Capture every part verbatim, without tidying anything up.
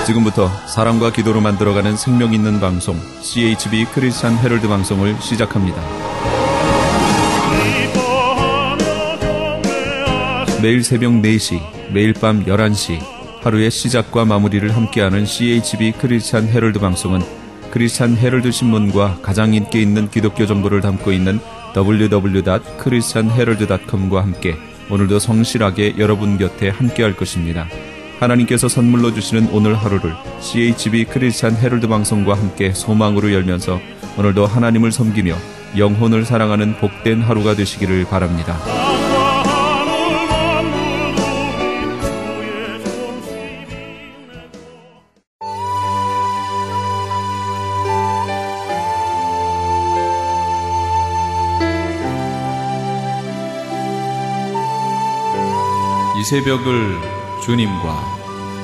지금부터 사랑과 기도로 만들어가는 생명 있는 방송 씨에이치비 크리스찬 헤럴드 방송을 시작합니다. 매일 새벽 네 시, 매일 밤 열한 시 하루의 시작과 마무리를 함께하는 씨에이치비 크리스찬 헤럴드 방송은 크리스찬 헤럴드 신문과 가장 인기 있는 기독교 정보를 담고 있는 더블유 더블유 더블유 닷 크리스찬 헤럴드 닷 컴과 함께 오늘도 성실하게 여러분 곁에 함께할 것입니다. 하나님께서 선물로 주시는 오늘 하루를 씨에이치비 크리스찬 헤럴드 방송과 함께 소망으로 열면서 오늘도 하나님을 섬기며 영혼을 사랑하는 복된 하루가 되시기를 바랍니다. 이 새벽을 주님과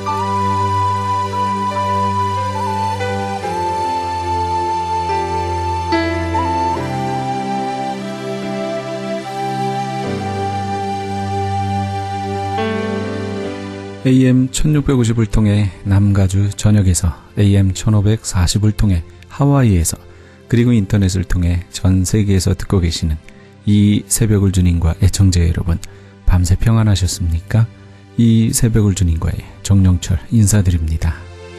에이엠 천육백오십을 통해 남가주 전역에서 에이엠 천오백사십을 통해 하와이에서 그리고 인터넷을 통해 전 세계에서 듣고 계시는 이 새벽을 주님과 애청자 여러분, 밤새 평안하셨습니까? 이 새벽을 주님과의 정영철 인사드립니다.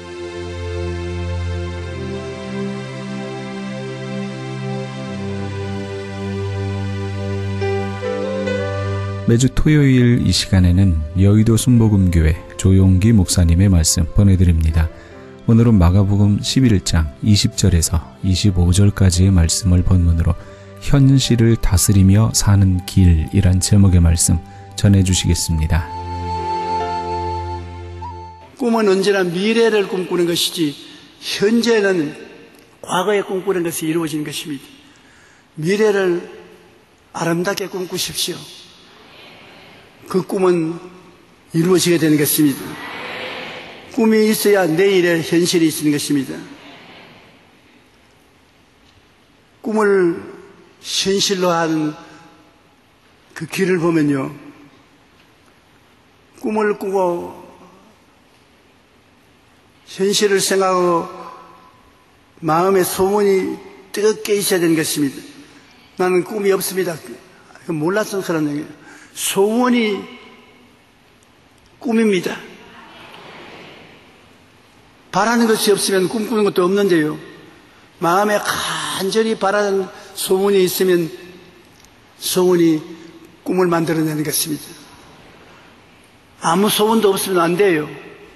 매주 토요일 이 시간에는 여의도 순복음교회 조용기 목사님의 말씀 보내드립니다. 오늘은 마가복음 십일 장 이십 절에서 이십오 절까지의 말씀을 본문으로 현실을 다스리며 사는 길이란 제목의 말씀 전해주시겠습니다. 꿈은 언제나 미래를 꿈꾸는 것이지 현재는 과거에 꿈꾸는 것이 이루어지는 것입니다. 미래를 아름답게 꿈꾸십시오. 그 꿈은 이루어지게 되는 것입니다. 꿈이 있어야 내일의 현실이 있는 것입니다. 꿈을 현실로 하는 그 길을 보면요, 꿈을 꾸고 현실을 생각하고 마음의 소원이 뜨겁게 있어야 되는 것입니다. 나는 꿈이 없습니다. 몰라서 그런 얘기예요. 소원이 꿈입니다. 바라는 것이 없으면 꿈꾸는 것도 없는데요, 마음에 간절히 바라는 소원이 있으면 소원이 꿈을 만들어내는 것입니다. 아무 소원도 없으면 안 돼요.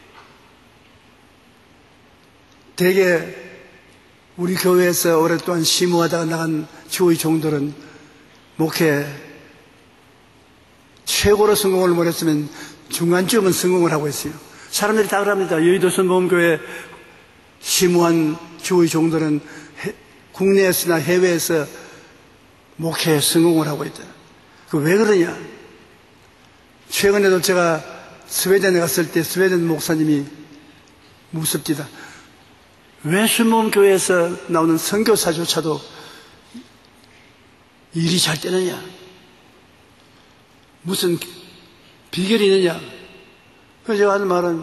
대개 우리 교회에서 오랫동안 심우하다가 나간 주의 종들은 목회 최고로 성공을 못했으면 중간쯤은 성공을 하고 있어요. 사람들이 다 그럽니다. 여의도 순복음교회 심우한 주의 종들은 해, 국내에서나 해외에서 목회에 성공을 하고 있다. 그 왜 그러냐? 최근에도 제가 스웨덴에 갔을 때 스웨덴 목사님이 묻습니다. 왜 순복음교회에서 나오는 선교사조차도 일이 잘 되느냐? 무슨 비결이 있느냐? 그래서 제가 하는 말은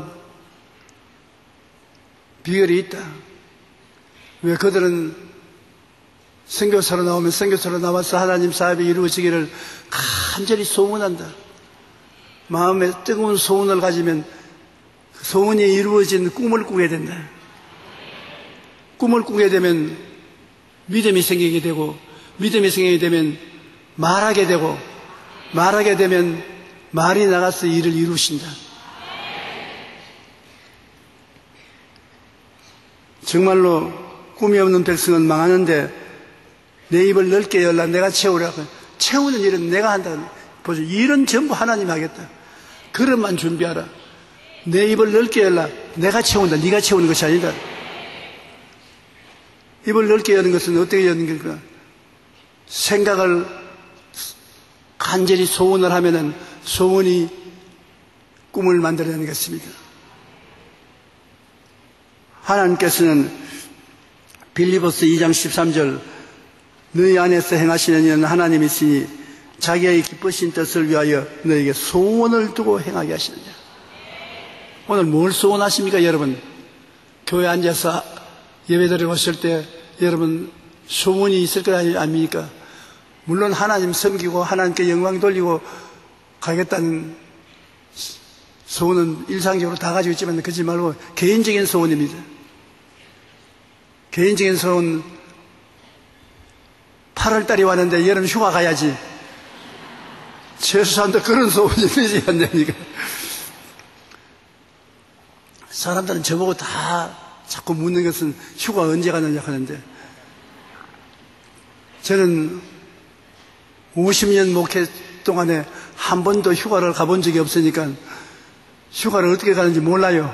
비결이 있다. 왜 그들은 선교사로 나오면 선교사로 나와서 하나님 사업이 이루어지기를 간절히 소원한다. 마음에 뜨거운 소원을 가지면 소원이 이루어진 꿈을 꾸게 된다. 꿈을 꾸게 되면 믿음이 생기게 되고, 믿음이 생기게 되면 말하게 되고, 말하게 되면 말이 나가서 일을 이루신다. 정말로 꿈이 없는 백성은 망하는데 내 입을 넓게 열라 내가 채우라고. 채우는 일은 내가 한다. 보죠. 일은 전부 하나님 하겠다. 그릇만 준비하라. 내 입을 넓게 열라. 내가 채운다. 네가 채우는 것이 아니다. 입을 넓게 여는 것은 어떻게 여는 걸까? 생각을 간절히 소원을 하면은 소원이 꿈을 만들어내는 것입니다. 하나님께서는 빌립보서 이 장 십삼 절 너희 안에서 행하시는 이는 하나님이시니 자기의 기쁘신 뜻을 위하여 너에게 소원을 두고 행하게 하시느냐. 오늘 뭘 소원하십니까 여러분? 교회 앉아서 예배 드리러 오실 때 여러분 소원이 있을 거 아닙니까? 물론 하나님 섬기고 하나님께 영광 돌리고 가겠다는 소원은 일상적으로 다 가지고 있지만 그러지 말고 개인적인 소원입니다. 개인적인 소원, 팔월 달이 왔는데 여름 휴가 가야지. 최소한도 그런 소원이 되지 않습니까? 사람들은 저보고 다 자꾸 묻는 것은 휴가 언제 가느냐 하는데, 저는 오십 년 목회 동안에 한 번도 휴가를 가본 적이 없으니까 휴가를 어떻게 가는지 몰라요.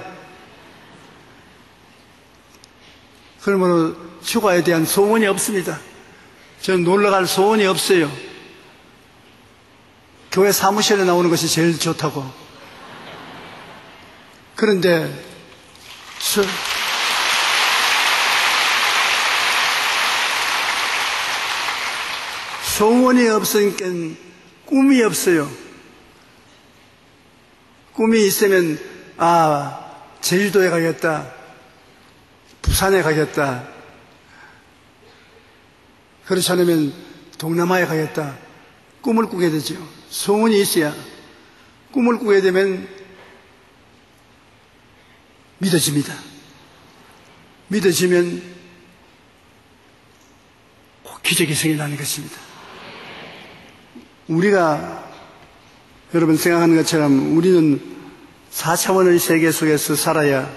그러므로 휴가에 대한 소원이 없습니다. 저는 놀러갈 소원이 없어요. 교회 사무실에 나오는 것이 제일 좋다고. 그런데 수, 소원이 없으니까 꿈이 없어요. 꿈이 있으면 아, 제주도에 가겠다, 부산에 가겠다, 그렇지 않으면 동남아에 가겠다, 꿈을 꾸게 되죠. 소원이 있어야 꿈을 꾸게 되면 믿어집니다. 믿어지면 꼭 기적이 생겨나는 것입니다. 우리가 여러분 생각하는 것처럼 우리는 사 차원의 세계 속에서 살아야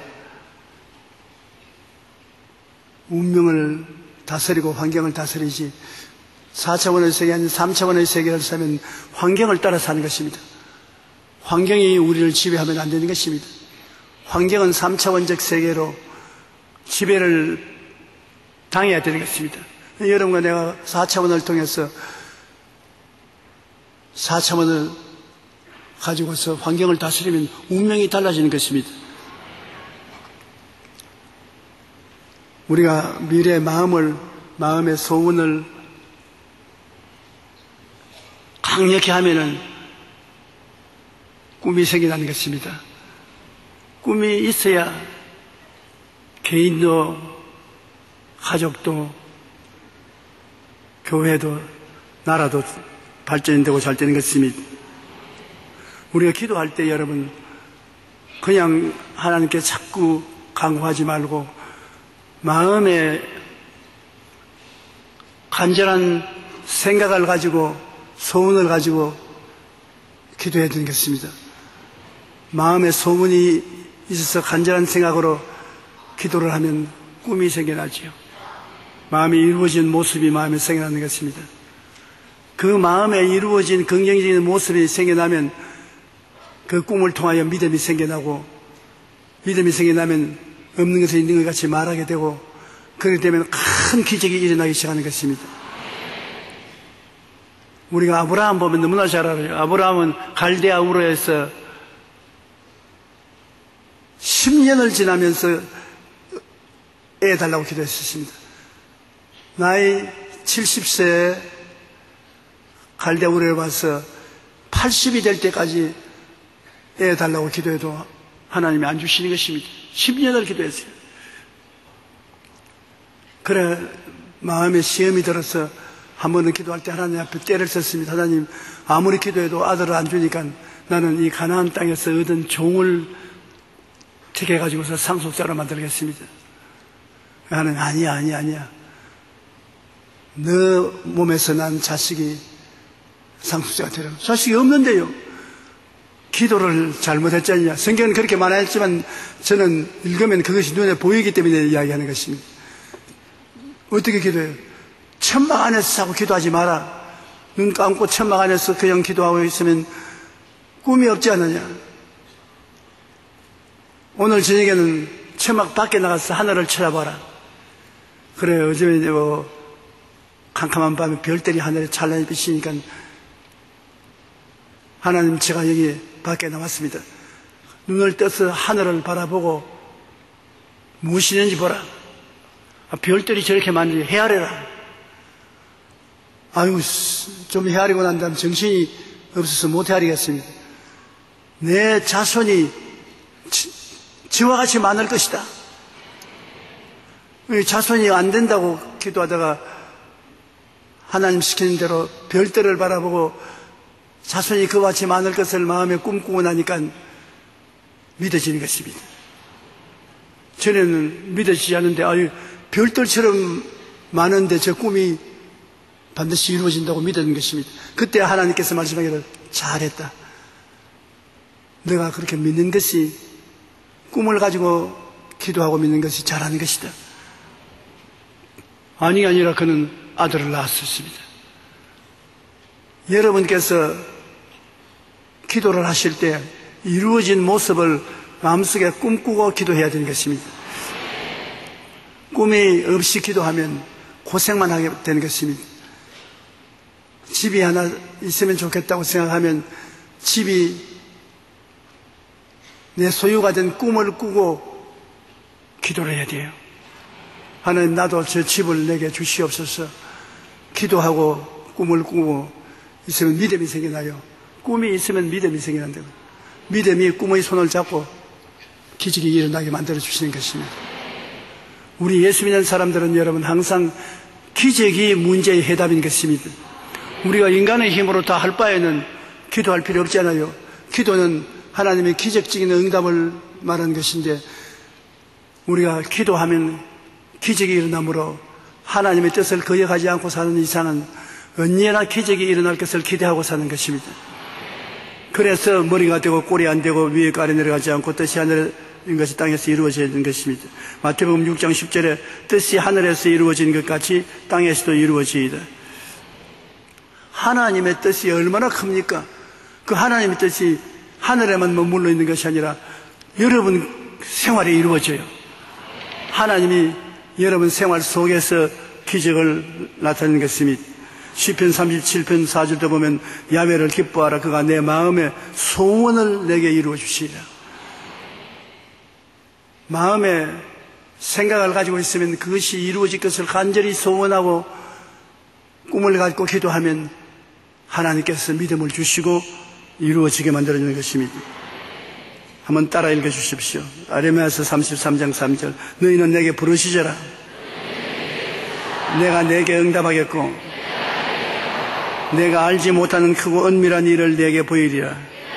운명을 다스리고 환경을 다스리지, 사 차원의 세계 아닌 삼 차원의 세계를 살면 환경을 따라 사는 것입니다. 환경이 우리를 지배하면 안 되는 것입니다. 환경은 삼 차원적 세계로 지배를 당해야 되는 것입니다. 여러분과 내가 사 차원을 통해서 사 차원을 가지고서 환경을 다스리면 운명이 달라지는 것입니다. 우리가 미래의 마음을, 마음의 소원을 강력히 하면은 꿈이 생겨나는 것입니다. 꿈이 있어야 개인도, 가족도, 교회도, 나라도 발전이 되고 잘 되는 것입니다. 우리가 기도할 때 여러분, 그냥 하나님께 자꾸 강구하지 말고 마음에 간절한 생각을 가지고 소원을 가지고 기도해야 되는 것입니다. 마음에 소원이 있어서 간절한 생각으로 기도를 하면 꿈이 생겨나지요. 마음이 이루어진 모습이 마음에 생겨나는 것입니다. 그 마음에 이루어진 긍정적인 모습이 생겨나면 그 꿈을 통하여 믿음이 생겨나고, 믿음이 생겨나면 없는 것을 있는 것 같이 말하게 되고, 그렇게 되면 큰 기적이 일어나기 시작하는 것입니다. 우리가 아브라함 보면 너무나 잘 알아요. 아브라함은 갈대아 우르에서 십 년을 지나면서 애 달라고 기도했었습니다. 나이 칠십 세에 갈대아 우르에 와서 팔십이 될 때까지 애 달라고 기도해도 하나님이 안 주시는 것입니다. 십 년을 기도했어요. 그래 마음에 시험이 들어서 한 번은 기도할 때 하나님 앞에 때를 썼습니다. 하나님, 아무리 기도해도 아들을 안 주니까 나는 이 가나안 땅에서 얻은 종을 택해가지고서 상속자로 만들겠습니다. 하나님, 아니야 아니야 아니야, 너 몸에서 난 자식이 상속자가 되라. 자식이 없는데요. 기도를 잘못했잖냐. 성경은 그렇게 말했지만 저는 읽으면 그것이 눈에 보이기 때문에 이야기하는 것입니다. 어떻게 기도해요? 천막 안에서 자꾸 기도하지 마라. 눈 감고 천막 안에서 그냥 기도하고 있으면 꿈이 없지 않느냐. 오늘 저녁에는 천막 밖에 나가서 하늘을 쳐다봐라. 그래, 요즘에 뭐 캄캄한 밤에 별들이 하늘에 찬란히 비치니까 하나님, 제가 여기 밖에 나왔습니다. 눈을 떠서 하늘을 바라보고 무엇이 있는지 보라. 아, 별들이 저렇게 많은지 헤아려라. 아유, 좀 헤아리고 난 다음 정신이 없어서 못 헤아리겠습니다. 내 자손이 지, 지와 같이 많을 것이다. 자손이 안 된다고 기도하다가 하나님 시키는 대로 별들을 바라보고 자손이 그와 같이 많을 것을 마음에 꿈꾸고 나니까 믿어지는 것입니다. 전에는 믿어지지 않는데 아유, 별들처럼 많은데 저 꿈이 반드시 이루어진다고 믿었는 것입니다. 그때 하나님께서 말씀하기를 잘했다. 내가 그렇게 믿는 것이 꿈을 가지고 기도하고 믿는 것이 잘하는 것이다. 아니 아니라 그는 아들을 낳았습니다. 여러분께서 기도를 하실 때 이루어진 모습을 마음속에 꿈꾸고 기도해야 되는 것입니다. 꿈이 없이 기도하면 고생만 하게 되는 것입니다. 집이 하나 있으면 좋겠다고 생각하면 집이 내 소유가 된 꿈을 꾸고 기도를 해야 돼요. 하나님, 나도 저 집을 내게 주시옵소서. 기도하고 꿈을 꾸고 있으면 믿음이 생겨나요. 꿈이 있으면 믿음이 생겨난다고. 믿음이 꿈의 손을 잡고 기적이 일어나게 만들어 주시는 것입니다. 우리 예수 믿는 사람들은 여러분 항상 기적이 문제의 해답인 것입니다. 우리가 인간의 힘으로 다 할 바에는 기도할 필요 없잖아요. 기도는 하나님의 기적적인 응답을 말하는 것인데 우리가 기도하면 기적이 일어나므로 하나님의 뜻을 거역하지 않고 사는 이상은 언제나 기적이 일어날 것을 기대하고 사는 것입니다. 그래서 머리가 되고 꼴이 안 되고 위에 아래 내려가지 않고 뜻이 하늘인 것이 땅에서 이루어지는 것입니다. 마태복음 육 장 십 절에 뜻이 하늘에서 이루어진 것 같이 땅에서도 이루어지이다. 하나님의 뜻이 얼마나 큽니까? 그 하나님의 뜻이 하늘에만 머물러 있는 것이 아니라 여러분 생활에 이루어져요. 하나님이 여러분 생활 속에서 기적을 나타내는 것입니다. 시편 삼십칠 편 사 절도 보면 야훼를 기뻐하라. 그가 내 마음의 소원을 내게 이루어 주시리라. 마음에 생각을 가지고 있으면 그것이 이루어질 것을 간절히 소원하고 꿈을 가지고 기도하면 하나님께서 믿음을 주시고 이루어지게 만들어주는 것입니다. 한번 따라 읽어주십시오. 아레미야서 삼십삼 장 삼 절. 너희는 내게 부르시져라. 내가 내게 응답하겠고 내가 알지 못하는 크고 은밀한 일을 내게 보이리라.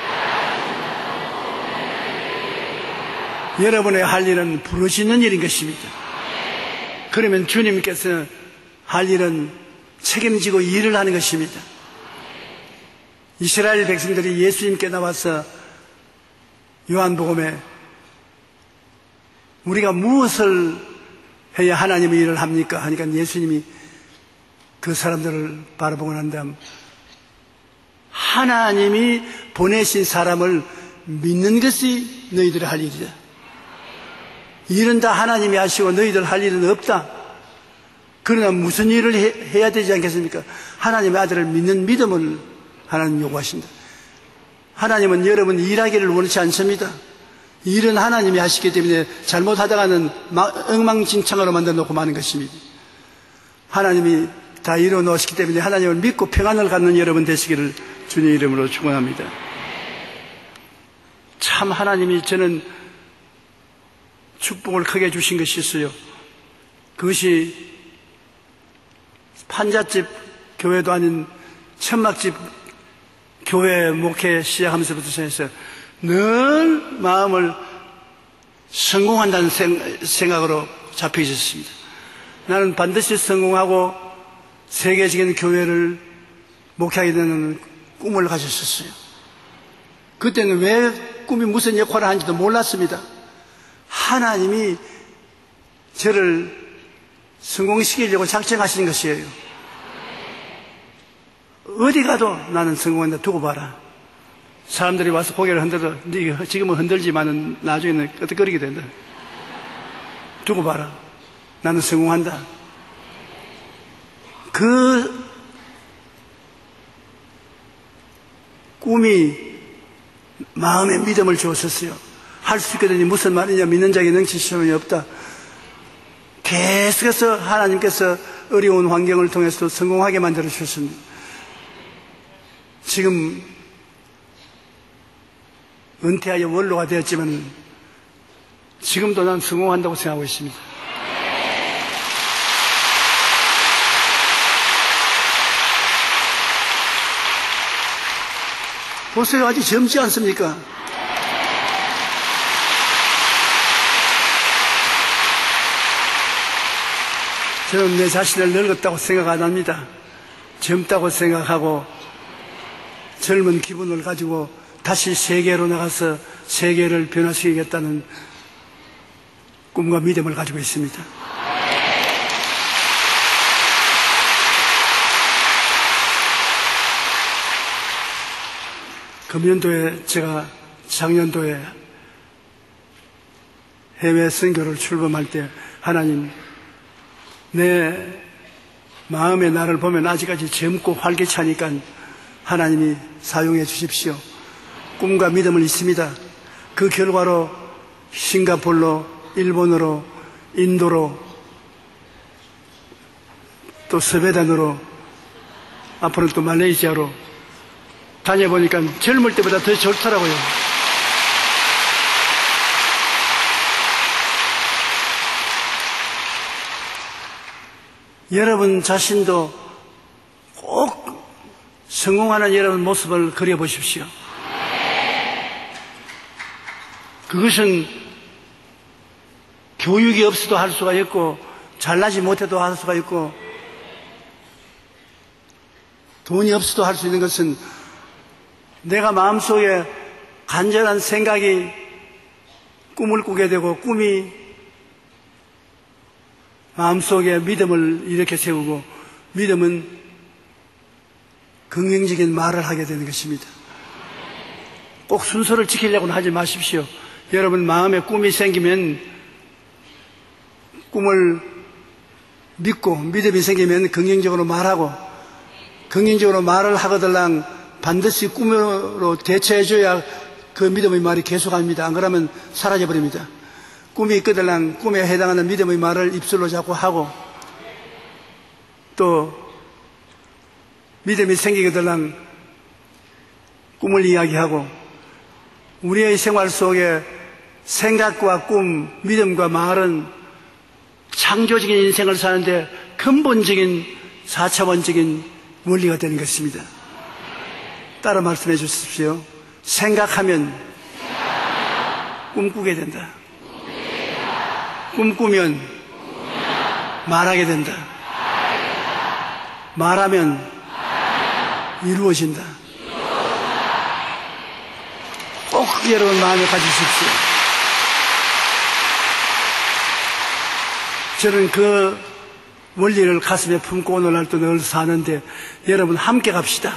여러분의 할 일은 부르시는 일인 것입니다. 그러면 주님께서 할 일은 책임지고 일을 하는 것입니다. 이스라엘 백성들이 예수님께 나와서 요한복음에 우리가 무엇을 해야 하나님의 일을 합니까? 하니까 예수님이 그 사람들을 바라보고 난 다음 하나님이 보내신 사람을 믿는 것이 너희들의 할 일이다. 일은 다 하나님이 하시고 너희들 할 일은 없다. 그러나 무슨 일을 해, 해야 되지 않겠습니까? 하나님의 아들을 믿는 믿음을 하나님 요구하신다. 하나님은 여러분 일하기를 원치 않습니다. 일은 하나님이 하시기 때문에 잘못하다가는 엉망진창으로 만들어 놓고 마는 것입니다. 하나님이 다 이루어 놓으시기 때문에 하나님을 믿고 평안을 갖는 여러분 되시기를 주님 이름으로 축원합니다. 참 하나님이 저는 축복을 크게 주신 것이 있어요. 그것이 판잣집 교회도 아닌 천막집 교회 목회 시작하면서부터 시작해서 늘 마음을 성공한다는 생각으로 잡혀 있었습니다. 나는 반드시 성공하고 세계적인 교회를 목회하게 되는 꿈을 가졌었어요. 그때는 왜 꿈이 무슨 역할을 하는지도 몰랐습니다. 하나님이 저를 성공시키려고 작정하시는 것이에요. 어디 가도 나는 성공한다. 두고 봐라. 사람들이 와서 고개를 흔들어. 네 지금은 흔들지만은 나중에는 끄덕거리게 된다. 두고 봐라. 나는 성공한다. 그 꿈이 마음에 믿음을 주었었어요. 할 수 있거든요. 무슨 말이냐. 믿는 자에게 능치 시험이 없다. 계속해서 하나님께서 어려운 환경을 통해서 성공하게 만들어 주셨습니다. 지금 은퇴하여 원로가 되었지만 지금도 난 성공한다고 생각하고 있습니다. 보세요. 아직 젊지 않습니까? 저는 내 자신을 늙었다고 생각 안 합니다. 젊다고 생각하고 젊은 기분을 가지고 다시 세계로 나가서 세계를 변화시키겠다는 꿈과 믿음을 가지고 있습니다. 금년도에 제가 작년도에 해외 선교를 출범할 때 하나님 내 마음의 나를 보면 아직까지 젊고 활기차니까 하나님이 사용해 주십시오. 꿈과 믿음을 있습니다. 그 결과로 싱가포르로, 일본으로, 인도로, 또 스웨덴으로, 앞으로는 또 말레이시아로 다녀보니까 젊을 때보다 더 좋더라고요. 여러분 자신도 꼭 성공하는 여러분 모습을 그려보십시오. 그것은 교육이 없어도 할 수가 있고 잘나지 못해도 할 수가 있고 돈이 없어도 할 수 있는 것은 내가 마음속에 간절한 생각이 꿈을 꾸게 되고 꿈이 마음속에 믿음을 이렇게 세우고 믿음은 긍정적인 말을 하게 되는 것입니다. 꼭 순서를 지키려고는 하지 마십시오. 여러분 마음에 꿈이 생기면 꿈을 믿고 믿음이 생기면 긍정적으로 말하고 긍정적으로 말을 하거들랑 반드시 꿈으로 대처해줘야 그 믿음의 말이 계속합니다. 안 그러면 사라져버립니다. 꿈이 있거들랑 꿈에 해당하는 믿음의 말을 입술로 자꾸 하고 또 믿음이 생기거들랑 꿈을 이야기하고 우리의 생활 속에 생각과 꿈, 믿음과 말은 창조적인 인생을 사는데 근본적인 사차원적인 원리가 되는 것입니다. 따라 말씀해 주십시오. 생각하면 꿈꾸게 된다. 꿈꾸면 말하게 된다. 말하면 이루어진다. 꼭 여러분 마음에 가지십시오. 저는 그 원리를 가슴에 품고 오늘날도 늘 사는데 여러분 함께 갑시다.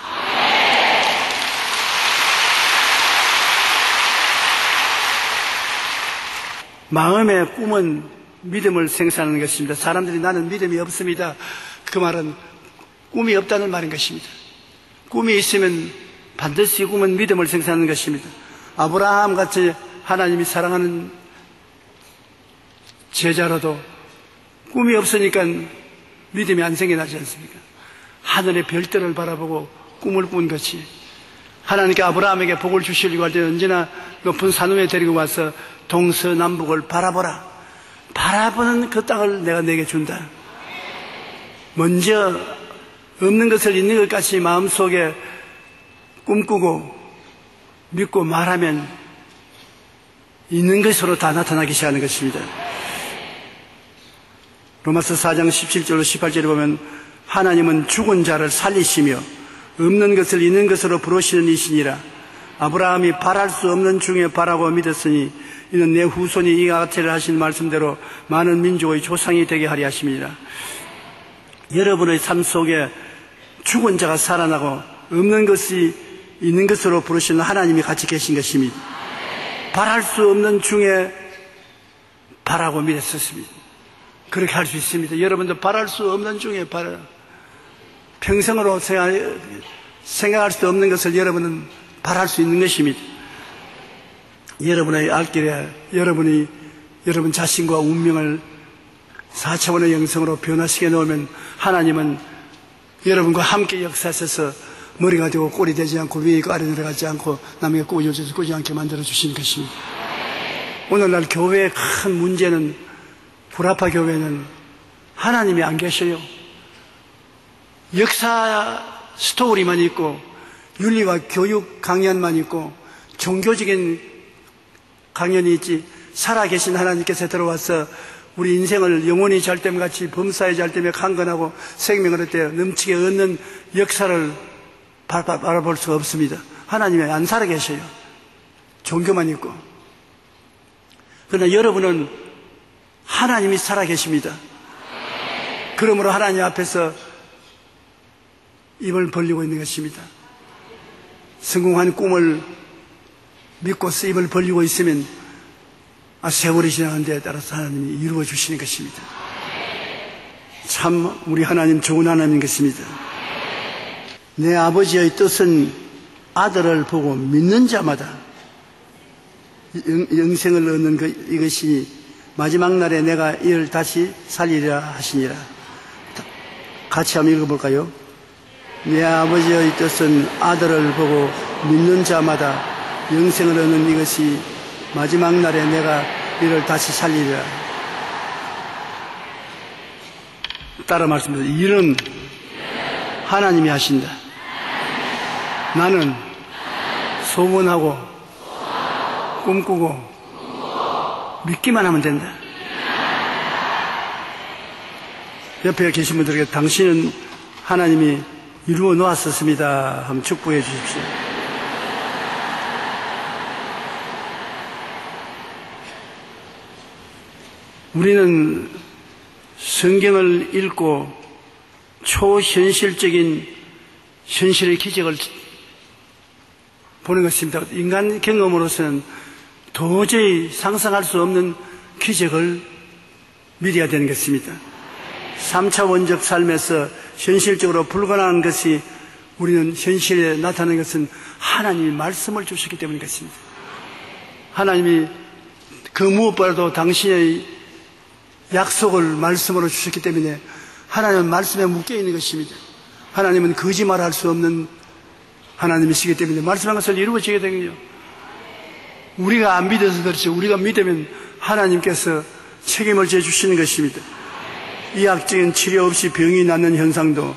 마음의 꿈은 믿음을 생산하는 것입니다. 사람들이 나는 믿음이 없습니다. 그 말은 꿈이 없다는 말인 것입니다. 꿈이 있으면 반드시 꿈은 믿음을 생산하는 것입니다. 아브라함 같이 하나님이 사랑하는 제자로도 꿈이 없으니까 믿음이 안 생겨나지 않습니까? 하늘의 별들을 바라보고 꿈을 꾼 것이 하나님께 아브라함에게 복을 주시려고 할 때 언제나 높은 산 위에 데리고 와서 동서남북을 바라보라. 바라보는 그 땅을 내가 내게 준다. 먼저 없는 것을 있는 것 같이 마음속에 꿈꾸고 믿고 말하면 있는 것으로 다 나타나기 시작하는 것입니다. 로마서 사 장 십칠 절로 십팔 절에 보면 하나님은 죽은 자를 살리시며 없는 것을 있는 것으로 부르시는 이시니라. 아브라함이 바랄 수 없는 중에 바라고 믿었으니 이는 내 후손이 이와 같이를 하신 말씀대로 많은 민족의 조상이 되게 하리 하심이니라. 여러분의 삶 속에 죽은 자가 살아나고 없는 것이 있는 것으로 부르시는 하나님이 같이 계신 것입니다. 바랄 수 없는 중에 바라고 믿었습니다. 그렇게 할 수 있습니다. 여러분도 바랄 수 없는 중에 바라. 평생으로 생각, 생각할 수 없는 것을 여러분은 바랄 수 있는 것입니다. 여러분의 앞길에 여러분이 여러분 자신과 운명을 사 차원의 영성으로 변화시켜 놓으면 하나님은 여러분과 함께 역사하셔서 머리가 되고 꼴이 되지 않고 위에 있고 아래 내려가지 않고 남에게 꼬여져서 꼬지 않게 만들어 주시는 것입니다. 오늘날 교회의 큰 문제는 구라파 교회는 하나님이 안 계셔요. 역사 스토리만 있고 윤리와 교육 강연만 있고 종교적인 강연이 있지 살아계신 하나님께서 들어와서 우리 인생을 영원히 잘됨같이 범사에 잘됨에 강건하고 생명을 얻되 넘치게 얻는 역사를 바라볼 수가 없습니다. 하나님이 안 살아계셔요. 종교만 있고. 그러나 여러분은 하나님이 살아계십니다. 그러므로 하나님 앞에서 입을 벌리고 있는 것입니다. 성공한 꿈을 믿고서 입을 벌리고 있으면 아, 세월이 지나는 데에 따라서 하나님이 이루어 주시는 것입니다. 참 우리 하나님 좋은 하나님인 것입니다. 내 아버지의 뜻은 아들을 보고 믿는 자마다 영, 영생을 얻는 것, 이것이 마지막 날에 내가 이를 다시 살리리라 하시니라. 같이 한번 읽어볼까요? 내 아버지의 뜻은 아들을 보고 믿는 자마다 영생을 얻는 이것이 마지막 날에 내가 이를 다시 살리리라. 따라 말씀드립니다. 일은 하나님이 하신다. 나는 소원하고 꿈꾸고 믿기만 하면 된다. 옆에 계신 분들에게 당신은 하나님이 이루어 놓았었습니다. 한번 축복해 주십시오. 우리는 성경을 읽고 초현실적인 현실의 기적을 보는 것입니다. 인간 경험으로서는 도저히 상상할 수 없는 기적을 믿어야 되는 것입니다. 삼 차 원적 삶에서 현실적으로 불가능한 것이 우리는 현실에 나타나는 것은 하나님이 말씀을 주셨기 때문인 것입니다. 하나님이 그 무엇보다도 당신의 약속을 말씀으로 주셨기 때문에 하나님은 말씀에 묶여 있는 것입니다. 하나님은 거짓말할 수 없는 하나님이시기 때문에 말씀한 것을 이루어지게 되거든요. 우리가 안 믿어서 그렇죠. 우리가 믿으면 하나님께서 책임을 져 주시는 것입니다. 의학적인 치료 없이 병이 낫는 현상도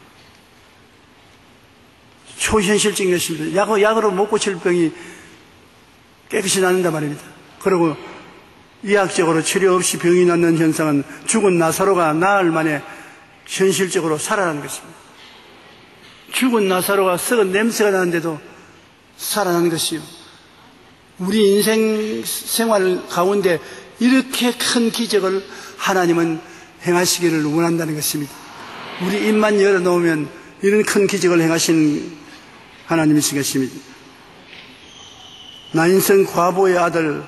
초현실적인 것입니다. 약, 약으로 못 고칠 병이 깨끗이 낫는단 말입니다. 그리고 의학적으로 치료 없이 병이 낫는 현상은 죽은 나사로가 나흘 만에 현실적으로 살아나는 것입니다. 죽은 나사로가 썩은 냄새가 나는데도 살아나는 것이요. 우리 인생 생활 가운데 이렇게 큰 기적을 하나님은 행하시기를 원한다는 것입니다. 우리 입만 열어놓으면 이런 큰 기적을 행하신 하나님이신 것입니다. 나인성 과부의 아들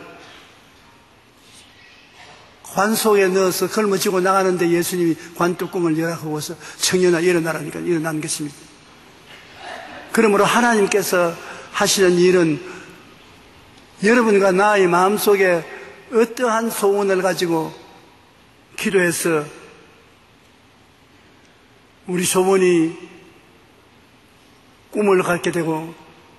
관 속에 넣어서 걸머지고 나가는데 예수님이 관뚜껑을 열어하고서 청년아 일어나라니까 일어난 것입니다. 그러므로 하나님께서 하시는 일은 여러분과 나의 마음속에 어떠한 소원을 가지고 기도해서 우리 소원이 꿈을 갖게 되고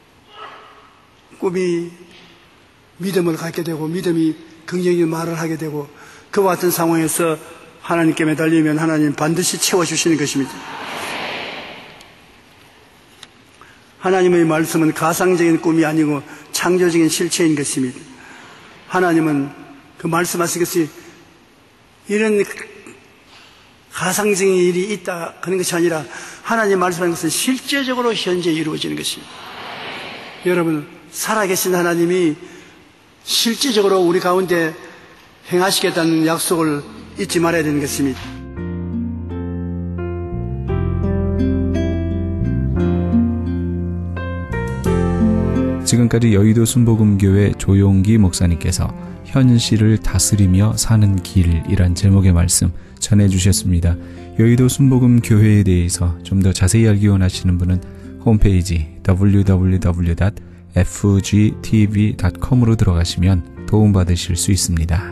꿈이 믿음을 갖게 되고 믿음이 긍정적인 말을 하게 되고 그와 같은 상황에서 하나님께 매달리면 하나님 반드시 채워주시는 것입니다. 하나님의 말씀은 가상적인 꿈이 아니고 창조적인 실체인 것입니다. 하나님은 그 말씀하신 것이 이런 가상적인 일이 있다 그런 것이 아니라 하나님 말씀하는 것은 실제적으로 현재 이루어지는 것입니다. 여러분 살아계신 하나님이 실제적으로 우리 가운데 행하시겠다는 약속을 잊지 말아야 되는 것입니다. 지금까지 여의도 순복음교회 조용기 목사님께서 현실을 다스리며 사는 길이란 제목의 말씀 전해주셨습니다. 여의도 순복음교회에 대해서 좀 더 자세히 알기 원하시는 분은 홈페이지 더블유 더블유 더블유 닷 에프 지 티 비 닷 컴으로 들어가시면 도움받으실 수 있습니다.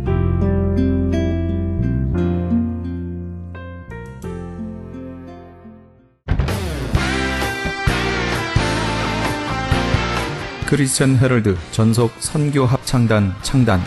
크리스천 헤럴드 전속 선교 합창단 창단.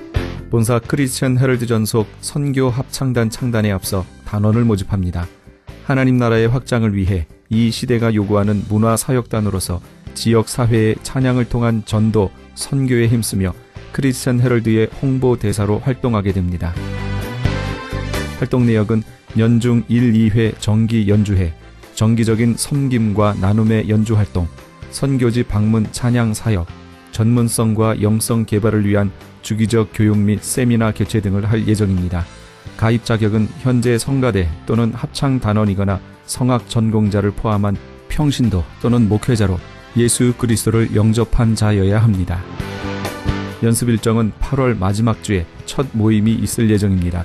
본사 크리스천 헤럴드 전속 선교 합창단 창단에 앞서 단원을 모집합니다. 하나님 나라의 확장을 위해 이 시대가 요구하는 문화사역단으로서 지역사회의 찬양을 통한 전도, 선교에 힘쓰며 크리스천 헤럴드의 홍보대사로 활동하게 됩니다. 활동 내역은 연중 일, 이 회 정기 연주회, 정기적인 섬김과 나눔의 연주활동, 선교지 방문 찬양 사역, 전문성과 영성 개발을 위한 주기적 교육 및 세미나 개최 등을 할 예정입니다. 가입 자격은 현재 성가대 또는 합창단원이거나 성악 전공자를 포함한 평신도 또는 목회자로 예수 그리스도를 영접한 자여야 합니다. 연습 일정은 팔월 마지막 주에 첫 모임이 있을 예정입니다.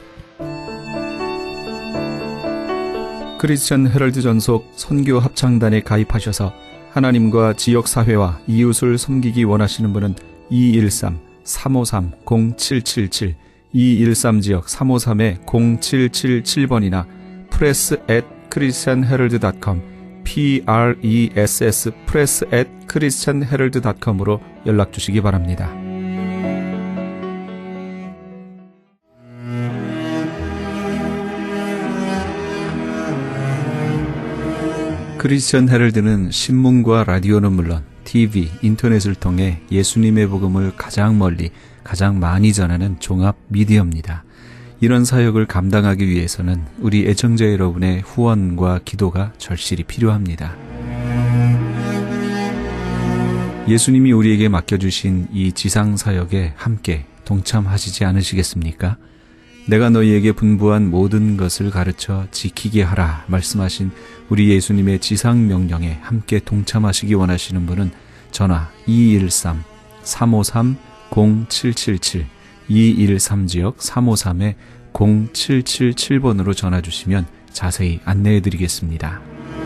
크리스천 헤럴드 전속 선교 합창단에 가입하셔서 하나님과 지역사회와 이웃을 섬기기 원하시는 분은 이일삼 삼오삼 공칠칠칠 이일삼 지역 삼오삼에 공칠칠칠 번이나 press at christianherald dot com press press at christianherald dot com으로 연락 주시기 바랍니다. 크리스천 헤럴드는 신문과 라디오는 물론 티비, 인터넷을 통해 예수님의 복음을 가장 멀리, 가장 많이 전하는 종합 미디어입니다. 이런 사역을 감당하기 위해서는 우리 애청자 여러분의 후원과 기도가 절실히 필요합니다. 예수님이 우리에게 맡겨주신 이 지상사역에 함께 동참하시지 않으시겠습니까? 내가 너희에게 분부한 모든 것을 가르쳐 지키게 하라 말씀하신 우리 예수님의 지상명령에 함께 동참하시기 원하시는 분은 전화 이일삼 삼오삼 공칠칠칠 이일삼 지역 삼오삼에 공칠칠칠 번으로 전화 주시면 자세히 안내해 드리겠습니다.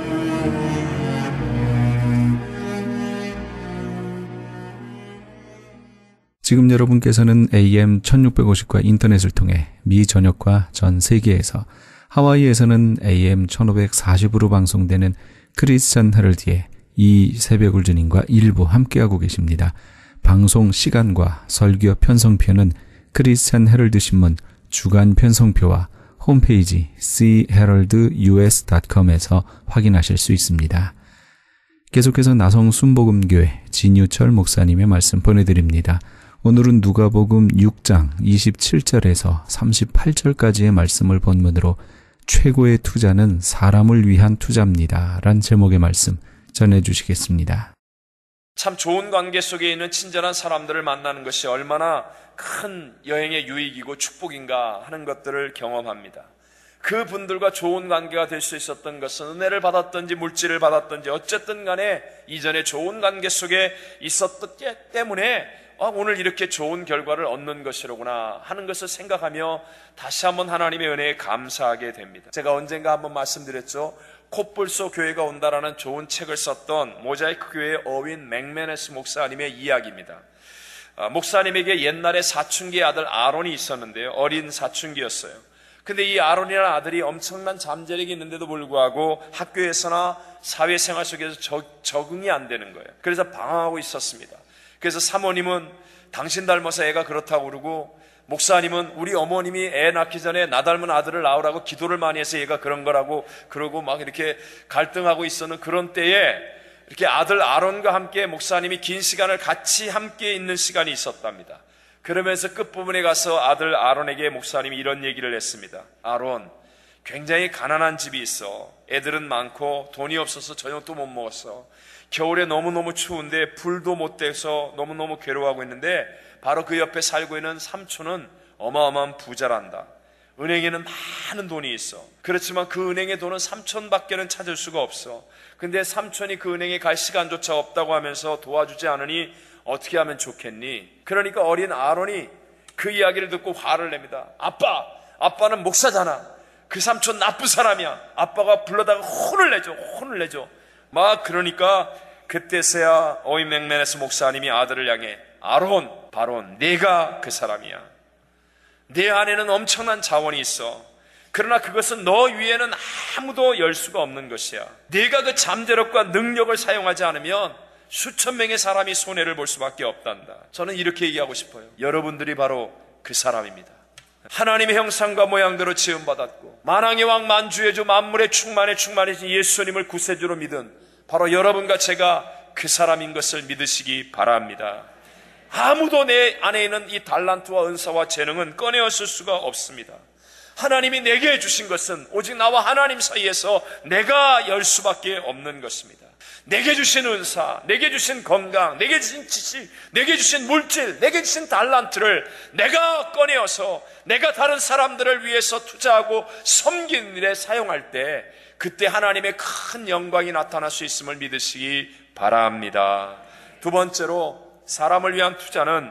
지금 여러분께서는 에이엠 천육백오십과 인터넷을 통해 미 전역과 전 세계에서, 하와이에서는 에이엠 천오백사십으로 방송되는 크리스천 헤럴드의 이 새벽 울주님과 일부 함께하고 계십니다. 방송 시간과 설교 편성표는 크리스천 헤럴드 신문 주간 편성표와 홈페이지 씨 헤럴드 유에스 닷 컴에서 확인하실 수 있습니다. 계속해서 나성 순복음교회 진유철 목사님의 말씀 보내드립니다. 오늘은 누가복음 육 장 이십칠 절에서 삼십팔 절까지의 말씀을 본문으로 최고의 투자는 사람을 위한 투자입니다 란 제목의 말씀 전해주시겠습니다. 참 좋은 관계 속에 있는 친절한 사람들을 만나는 것이 얼마나 큰 여행의 유익이고 축복인가 하는 것들을 경험합니다. 그 분들과 좋은 관계가 될 수 있었던 것은 은혜를 받았던지 물질을 받았던지 어쨌든 간에 이전에 좋은 관계 속에 있었기 때문에 아, 오늘 이렇게 좋은 결과를 얻는 것이로구나 하는 것을 생각하며 다시 한번 하나님의 은혜에 감사하게 됩니다. 제가 언젠가 한번 말씀드렸죠. 콧불소 교회가 온다라는 좋은 책을 썼던 모자이크 교회의 어윈 맥메네스 목사님의 이야기입니다. 아, 목사님에게 옛날에 사춘기 아들 아론이 있었는데요. 어린 사춘기였어요. 근데 이 아론이라는 아들이 엄청난 잠재력이 있는데도 불구하고 학교에서나 사회생활 속에서 적, 적응이 안 되는 거예요. 그래서 방황하고 있었습니다. 그래서 사모님은 당신 닮아서 애가 그렇다고 그러고, 목사님은 우리 어머님이 애 낳기 전에 나 닮은 아들을 낳으라고 기도를 많이 해서 얘가 그런 거라고 그러고 막 이렇게 갈등하고 있었는 그런 때에 이렇게 아들 아론과 함께 목사님이 긴 시간을 같이 함께 있는 시간이 있었답니다. 그러면서 끝부분에 가서 아들 아론에게 목사님이 이런 얘기를 했습니다. 아론, 굉장히 가난한 집이 있어. 애들은 많고 돈이 없어서 저녁도 못 먹었어. 겨울에 너무너무 추운데 불도 못 대서 너무너무 괴로워하고 있는데 바로 그 옆에 살고 있는 삼촌은 어마어마한 부자란다. 은행에는 많은 돈이 있어. 그렇지만 그 은행의 돈은 삼촌밖에는 찾을 수가 없어. 근데 삼촌이 그 은행에 갈 시간조차 없다고 하면서 도와주지 않으니 어떻게 하면 좋겠니? 그러니까 어린 아론이 그 이야기를 듣고 화를 냅니다. 아빠! 아빠는 목사잖아. 그 삼촌 나쁜 사람이야. 아빠가 불러다가 혼을 내줘. 혼을 내줘. 막 그러니까 그때서야 어윈 맥메네스 목사님이 아들을 향해 아론, 바론, 내가 그 사람이야. 내 안에는 엄청난 자원이 있어. 그러나 그것은 너 위에는 아무도 열 수가 없는 것이야. 내가 그 잠재력과 능력을 사용하지 않으면 수천 명의 사람이 손해를 볼 수밖에 없단다. 저는 이렇게 얘기하고 싶어요. 여러분들이 바로 그 사람입니다. 하나님의 형상과 모양대로 지음받았고 만왕의 왕 만주의 주 만물의 충만에 충만해진 예수님을 구세주로 믿은 바로 여러분과 제가 그 사람인 것을 믿으시기 바랍니다. 아무도 내 안에 있는 이 달란트와 은사와 재능은 꺼내었을 수가 없습니다. 하나님이 내게 주신 것은 오직 나와 하나님 사이에서 내가 열 수밖에 없는 것입니다. 내게 주신 은사, 내게 주신 건강, 내게 주신 지식, 내게 주신 물질, 내게 주신 달란트를 내가 꺼내어서 내가 다른 사람들을 위해서 투자하고 섬기는 일에 사용할 때 그때 하나님의 큰 영광이 나타날 수 있음을 믿으시기 바랍니다. 두 번째로 사람을 위한 투자는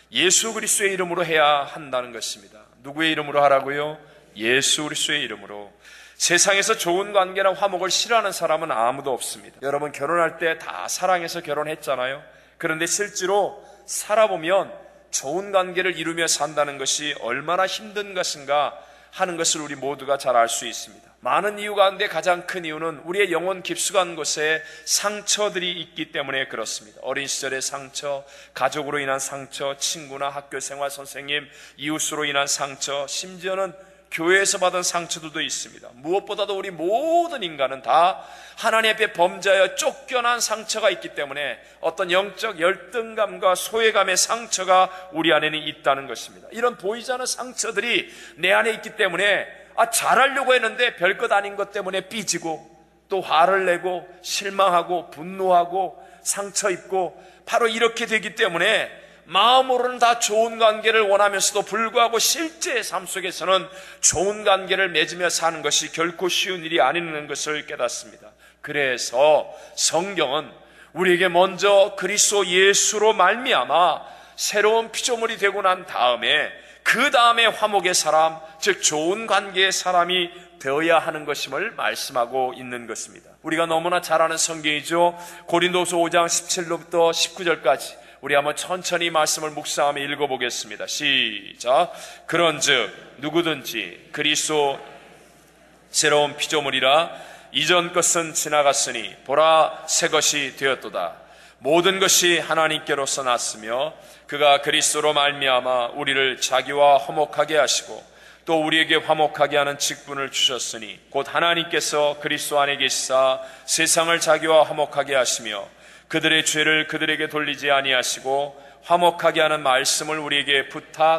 예수 그리스도의 이름으로 해야 한다는 것입니다. 누구의 이름으로 하라고요? 예수 그리스도의 이름으로. 세상에서 좋은 관계나 화목을 싫어하는 사람은 아무도 없습니다. 여러분 결혼할 때 다 사랑해서 결혼했잖아요. 그런데 실제로 살아보면 좋은 관계를 이루며 산다는 것이 얼마나 힘든 것인가 하는 것을 우리 모두가 잘 알 수 있습니다. 많은 이유 가운데 가장 큰 이유는 우리의 영혼 깊숙한 곳에 상처들이 있기 때문에 그렇습니다. 어린 시절의 상처, 가족으로 인한 상처, 친구나 학교생활 선생님, 이웃으로 인한 상처, 심지어는 교회에서 받은 상처들도 있습니다. 무엇보다도 우리 모든 인간은 다 하나님 앞에 범죄하여 쫓겨난 상처가 있기 때문에 어떤 영적 열등감과 소외감의 상처가 우리 안에는 있다는 것입니다. 이런 보이지 않는 상처들이 내 안에 있기 때문에 아 잘하려고 했는데 별것 아닌 것 때문에 삐지고 또 화를 내고 실망하고 분노하고 상처 입고 바로 이렇게 되기 때문에 마음으로는 다 좋은 관계를 원하면서도 불구하고 실제 삶 속에서는 좋은 관계를 맺으며 사는 것이 결코 쉬운 일이 아니라는 것을 깨닫습니다. 그래서 성경은 우리에게 먼저 그리스도 예수로 말미암아 새로운 피조물이 되고 난 다음에 그 다음에 화목의 사람, 즉 좋은 관계의 사람이 되어야 하는 것임을 말씀하고 있는 것입니다. 우리가 너무나 잘 아는 성경이죠. 고린도서 오 장 십칠 절부터 십구 절까지 우리 한번 천천히 말씀을 묵상하며 읽어보겠습니다. 시작. 그런즉 누구든지 그리스도 새로운 피조물이라 이전 것은 지나갔으니 보라 새 것이 되었도다. 모든 것이 하나님께로서 났으며 그가 그리스도로 말미암아 우리를 자기와 화목하게 하시고 또 우리에게 화목하게 하는 직분을 주셨으니 곧 하나님께서 그리스도 안에 계시사 세상을 자기와 화목하게 하시며 그들의 죄를 그들에게 돌리지 아니하시고 화목하게 하는 말씀을 우리에게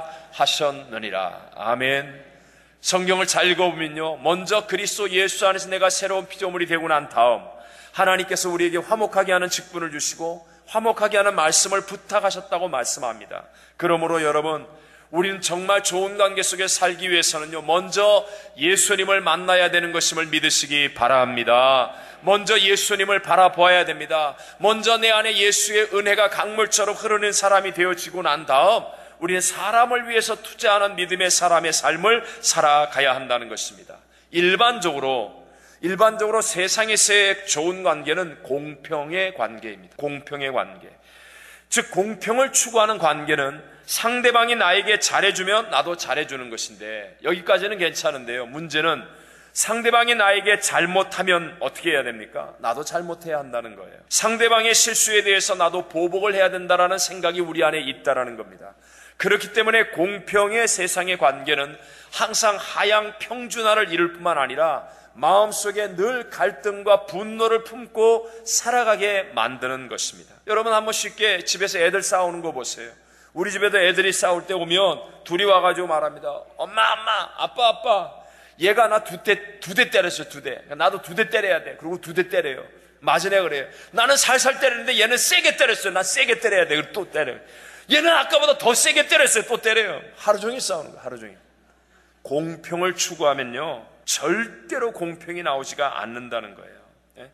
부탁하셨느니라. 아멘. 성경을 잘 읽어보면요, 먼저 그리스도 예수 안에서 내가 새로운 피조물이 되고 난 다음 하나님께서 우리에게 화목하게 하는 직분을 주시고 화목하게 하는 말씀을 부탁하셨다고 말씀합니다. 그러므로 여러분, 우리는 정말 좋은 관계 속에 살기 위해서는요, 먼저 예수님을 만나야 되는 것임을 믿으시기 바랍니다. 먼저 예수님을 바라보아야 됩니다. 먼저 내 안에 예수의 은혜가 강물처럼 흐르는 사람이 되어지고 난 다음 우리는 사람을 위해서 투자하는 믿음의 사람의 삶을 살아가야 한다는 것입니다. 일반적으로 일반적으로 세상에서의 좋은 관계는 공평의 관계입니다. 공평의 관계. 즉 공평을 추구하는 관계는 상대방이 나에게 잘해주면 나도 잘해주는 것인데, 여기까지는 괜찮은데요, 문제는 상대방이 나에게 잘못하면 어떻게 해야 됩니까? 나도 잘못해야 한다는 거예요. 상대방의 실수에 대해서 나도 보복을 해야 된다는 생각이 우리 안에 있다는 겁니다. 그렇기 때문에 공평의 세상의 관계는 항상 하향 평준화를 이룰 뿐만 아니라 마음속에 늘 갈등과 분노를 품고 살아가게 만드는 것입니다. 여러분 한번 쉽게 집에서 애들 싸우는 거 보세요. 우리 집에도 애들이 싸울 때 오면 둘이 와가지고 말합니다. 엄마 엄마 아빠 아빠 얘가 나 두 대 두 대 때렸어요. 두 대. 나도 두 대 때려야 돼. 그리고 두 대 때려요. 맞으네 그래요. 나는 살살 때리는데 얘는 세게 때렸어요. 나 세게 때려야 돼. 그리고 또 때려요. 얘는 아까보다 더 세게 때렸어요. 또 때려요. 하루 종일 싸우는 거예요. 하루 종일. 공평을 추구하면요, 절대로 공평이 나오지가 않는다는 거예요.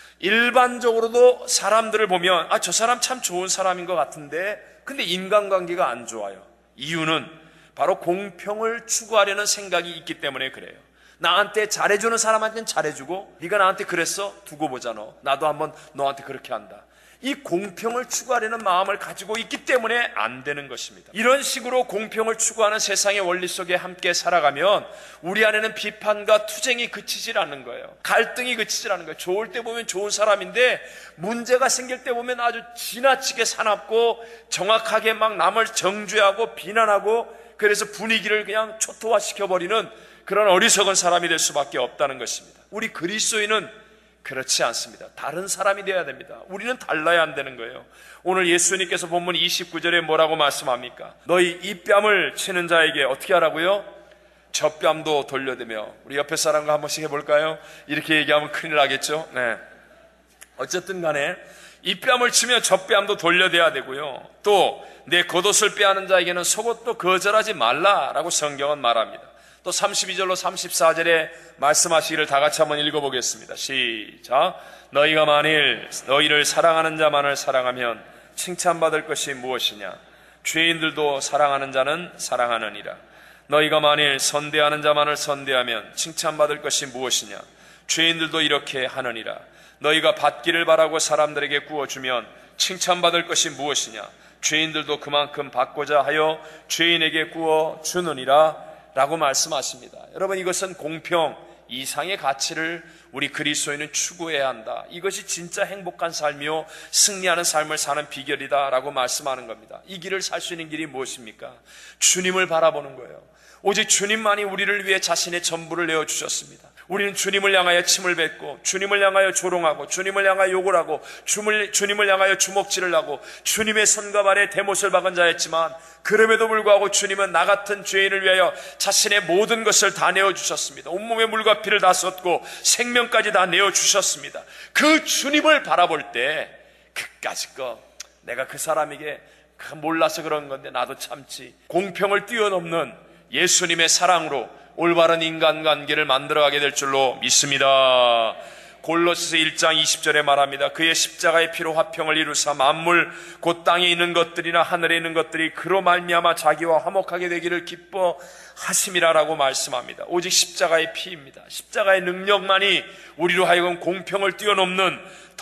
일반적으로도 사람들을 보면 아, 저 사람 참 좋은 사람인 것 같은데 근데 인간관계가 안 좋아요. 이유는 바로 공평을 추구하려는 생각이 있기 때문에 그래요. 나한테 잘해주는 사람한테는 잘해주고 네가 나한테 그랬어? 두고 보자 너. 나도 한번 너한테 그렇게 한다. 이 공평을 추구하려는 마음을 가지고 있기 때문에 안 되는 것입니다. 이런 식으로 공평을 추구하는 세상의 원리 속에 함께 살아가면 우리 안에는 비판과 투쟁이 그치질 않는 거예요. 갈등이 그치질 않는 거예요. 좋을 때 보면 좋은 사람인데 문제가 생길 때 보면 아주 지나치게 사납고 정확하게 막 남을 정죄하고 비난하고 그래서 분위기를 그냥 초토화시켜버리는 그런 어리석은 사람이 될 수밖에 없다는 것입니다. 우리 그리스도인은 그렇지 않습니다. 다른 사람이 되어야 됩니다. 우리는 달라야 안 되는 거예요. 오늘 예수님께서 본문 이십구 절에 뭐라고 말씀합니까? 너희 이 뺨을 치는 자에게 어떻게 하라고요? 저 뺨도 돌려대며. 우리 옆에 사람과 한 번씩 해볼까요? 이렇게 얘기하면 큰일 나겠죠? 네. 어쨌든 간에 이 뺨을 치면 저 뺨도 돌려대야 되고요. 또 내 겉옷을 빼앗는 자에게는 속옷도 거절하지 말라라고 성경은 말합니다. 또 삼십이 절로 삼십사 절에 말씀하시기를 다 같이 한번 읽어보겠습니다. 시작. 너희가 만일 너희를 사랑하는 자만을 사랑하면 칭찬받을 것이 무엇이냐? 죄인들도 사랑하는 자는 사랑하느니라. 너희가 만일 선대하는 자만을 선대하면 칭찬받을 것이 무엇이냐? 죄인들도 이렇게 하느니라. 너희가 받기를 바라고 사람들에게 구워주면 칭찬받을 것이 무엇이냐? 죄인들도 그만큼 받고자 하여 죄인에게 구워주느니라 라고 말씀하십니다. 여러분, 이것은 공평 이상의 가치를 우리 그리스도인은 추구해야 한다. 이것이 진짜 행복한 삶이요 승리하는 삶을 사는 비결이다 라고 말씀하는 겁니다. 이 길을 살 수 있는 길이 무엇입니까? 주님을 바라보는 거예요. 오직 주님만이 우리를 위해 자신의 전부를 내어주셨습니다. 우리는 주님을 향하여 침을 뱉고 주님을 향하여 조롱하고 주님을 향하여 욕을 하고 주님을, 주님을 향하여 주먹질을 하고 주님의 손과 발에 대못을 박은 자였지만 그럼에도 불구하고 주님은 나 같은 죄인을 위하여 자신의 모든 것을 다 내어주셨습니다. 온몸에 물과 피를 다 쏟고 생명까지 다 내어주셨습니다. 그 주님을 바라볼 때 그까짓 거 내가 그 사람에게 몰라서 그런 건데 나도 참지, 공평을 뛰어넘는 예수님의 사랑으로 올바른 인간관계를 만들어가게 될 줄로 믿습니다. 골로새서 일 장 이십 절에 말합니다. 그의 십자가의 피로 화평을 이루사 만물 곧 땅에 있는 것들이나 하늘에 있는 것들이 그로 말미암아 자기와 화목하게 되기를 기뻐하심이라라고 말씀합니다. 오직 십자가의 피입니다. 십자가의 능력만이 우리로 하여금 공평을 뛰어넘는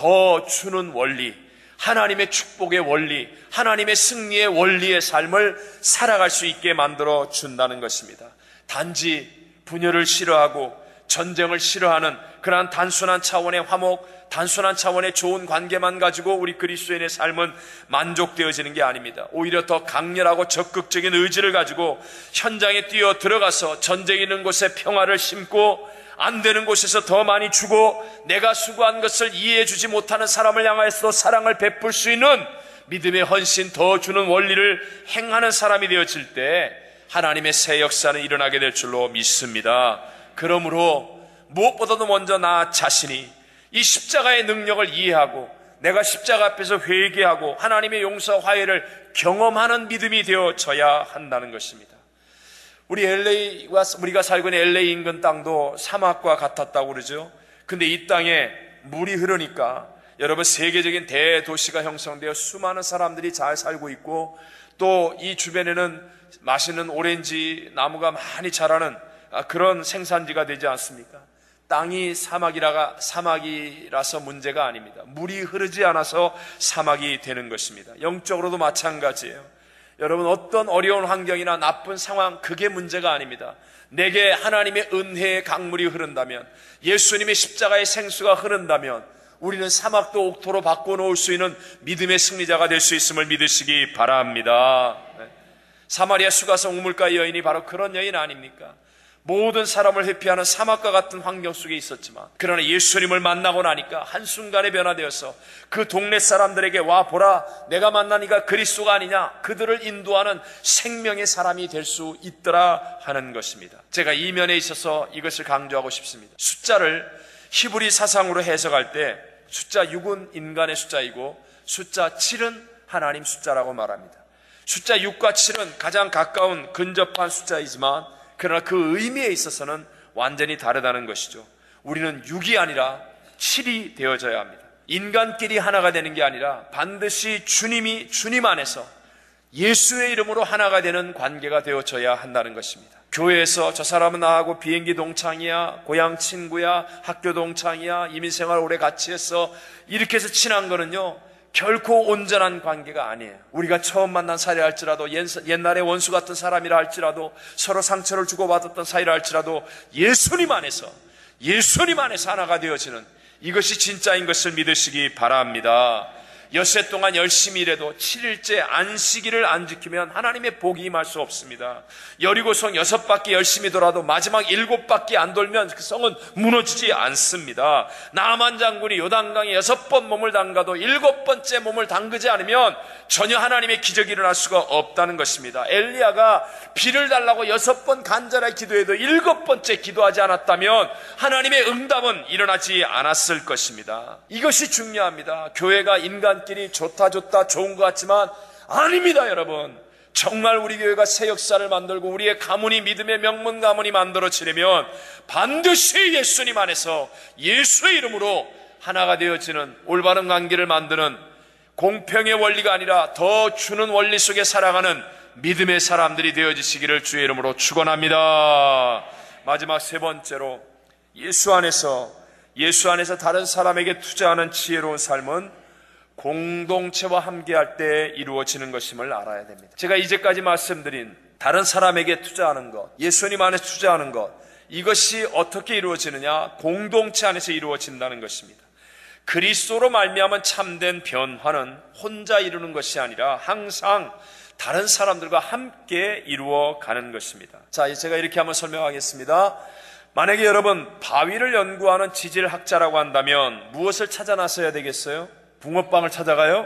더 주는 원리, 하나님의 축복의 원리, 하나님의 승리의 원리의 삶을 살아갈 수 있게 만들어 준다는 것입니다. 단지 분열을 싫어하고 전쟁을 싫어하는 그러한 단순한 차원의 화목, 단순한 차원의 좋은 관계만 가지고 우리 그리스도인의 삶은 만족되어지는 게 아닙니다. 오히려 더 강렬하고 적극적인 의지를 가지고 현장에 뛰어 들어가서 전쟁 있는 곳에 평화를 심고 안 되는 곳에서 더 많이 주고 내가 수고한 것을 이해해 주지 못하는 사람을 향하여서 사랑을 베풀 수 있는 믿음의 헌신 더 주는 원리를 행하는 사람이 되어질 때 하나님의 새 역사는 일어나게 될 줄로 믿습니다. 그러므로 무엇보다도 먼저 나 자신이 이 십자가의 능력을 이해하고 내가 십자가 앞에서 회개하고 하나님의 용서와 화해를 경험하는 믿음이 되어져야 한다는 것입니다. 우리 엘에이와 우리가 살고 있는 엘에이 인근 땅도 사막과 같았다고 그러죠. 근데 이 땅에 물이 흐르니까 여러분 세계적인 대도시가 형성되어 수많은 사람들이 잘 살고 있고 또 이 주변에는 맛있는 오렌지 나무가 많이 자라는 그런 생산지가 되지 않습니까? 땅이 사막이라가, 사막이라서 문제가 아닙니다. 물이 흐르지 않아서 사막이 되는 것입니다. 영적으로도 마찬가지예요. 여러분, 어떤 어려운 환경이나 나쁜 상황, 그게 문제가 아닙니다. 내게 하나님의 은혜의 강물이 흐른다면, 예수님의 십자가의 생수가 흐른다면 우리는 사막도 옥토로 바꿔놓을 수 있는 믿음의 승리자가 될 수 있음을 믿으시기 바랍니다. 사마리아 수가성 우물가 여인이 바로 그런 여인 아닙니까? 모든 사람을 회피하는 사막과 같은 환경 속에 있었지만 그러나 예수님을 만나고 나니까 한순간에 변화되어서 그 동네 사람들에게 와 보라, 내가 만나니까 그리스도가 아니냐, 그들을 인도하는 생명의 사람이 될 수 있더라 하는 것입니다. 제가 이 면에 있어서 이것을 강조하고 싶습니다. 숫자를 히브리 사상으로 해석할 때 숫자 육은 인간의 숫자이고 숫자 칠은 하나님 숫자라고 말합니다. 숫자 육과 칠은 가장 가까운 근접한 숫자이지만 그러나 그 의미에 있어서는 완전히 다르다는 것이죠. 우리는 육이 아니라 칠이 되어져야 합니다. 인간끼리 하나가 되는 게 아니라 반드시 주님이 주님 안에서 예수의 이름으로 하나가 되는 관계가 되어져야 한다는 것입니다. 교회에서 저 사람은 나하고 비행기 동창이야, 고향 친구야, 학교 동창이야, 이민생활 오래 같이 했어, 이렇게 해서 친한 거는요, 결코 온전한 관계가 아니에요. 우리가 처음 만난 사이라 할지라도, 옛날에 원수 같은 사람이라 할지라도, 서로 상처를 주고받았던 사이라 할지라도 예수님 안에서, 예수님 안에서 하나가 되어지는 이것이 진짜인 것을 믿으시기 바랍니다. 엿새 동안 열심히 일해도 칠 일째 안식일을 안 지키면 하나님의 복이 임할 수 없습니다. 여리고성 여섯 바퀴 열심히 돌아도 마지막 일곱 바퀴 안 돌면 그 성은 무너지지 않습니다. 나만 장군이 요단강에 여섯 번 몸을 담가도 일곱 번째 몸을 담그지 않으면 전혀 하나님의 기적이 일어날 수가 없다는 것입니다. 엘리야가 비를 달라고 여섯 번 간절하게 기도해도 일곱 번째 기도하지 않았다면 하나님의 응답은 일어나지 않았을 것입니다. 이것이 중요합니다. 교회가 인간끼리 좋다 좋다 좋은 것 같지만 아닙니다. 여러분, 정말 우리 교회가 새 역사를 만들고 우리의 가문이 믿음의 명문 가문이 만들어지려면 반드시 예수님 안에서 예수의 이름으로 하나가 되어지는 올바른 관계를 만드는 공평의 원리가 아니라 더 주는 원리 속에 살아가는 믿음의 사람들이 되어지시기를 주의 이름으로 축원합니다. 마지막 세 번째로, 예수 안에서 예수 안에서 다른 사람에게 투자하는 지혜로운 삶은 공동체와 함께할 때 이루어지는 것임을 알아야 됩니다. 제가 이제까지 말씀드린 다른 사람에게 투자하는 것, 예수님 안에서 투자하는 것, 이것이 어떻게 이루어지느냐? 공동체 안에서 이루어진다는 것입니다. 그리스도로 말미암은 참된 변화는 혼자 이루는 것이 아니라 항상 다른 사람들과 함께 이루어가는 것입니다. 자, 제가 이렇게 한번 설명하겠습니다. 만약에 여러분 바위를 연구하는 지질학자라고 한다면 무엇을 찾아 나서야 되겠어요? 붕어빵을 찾아가요?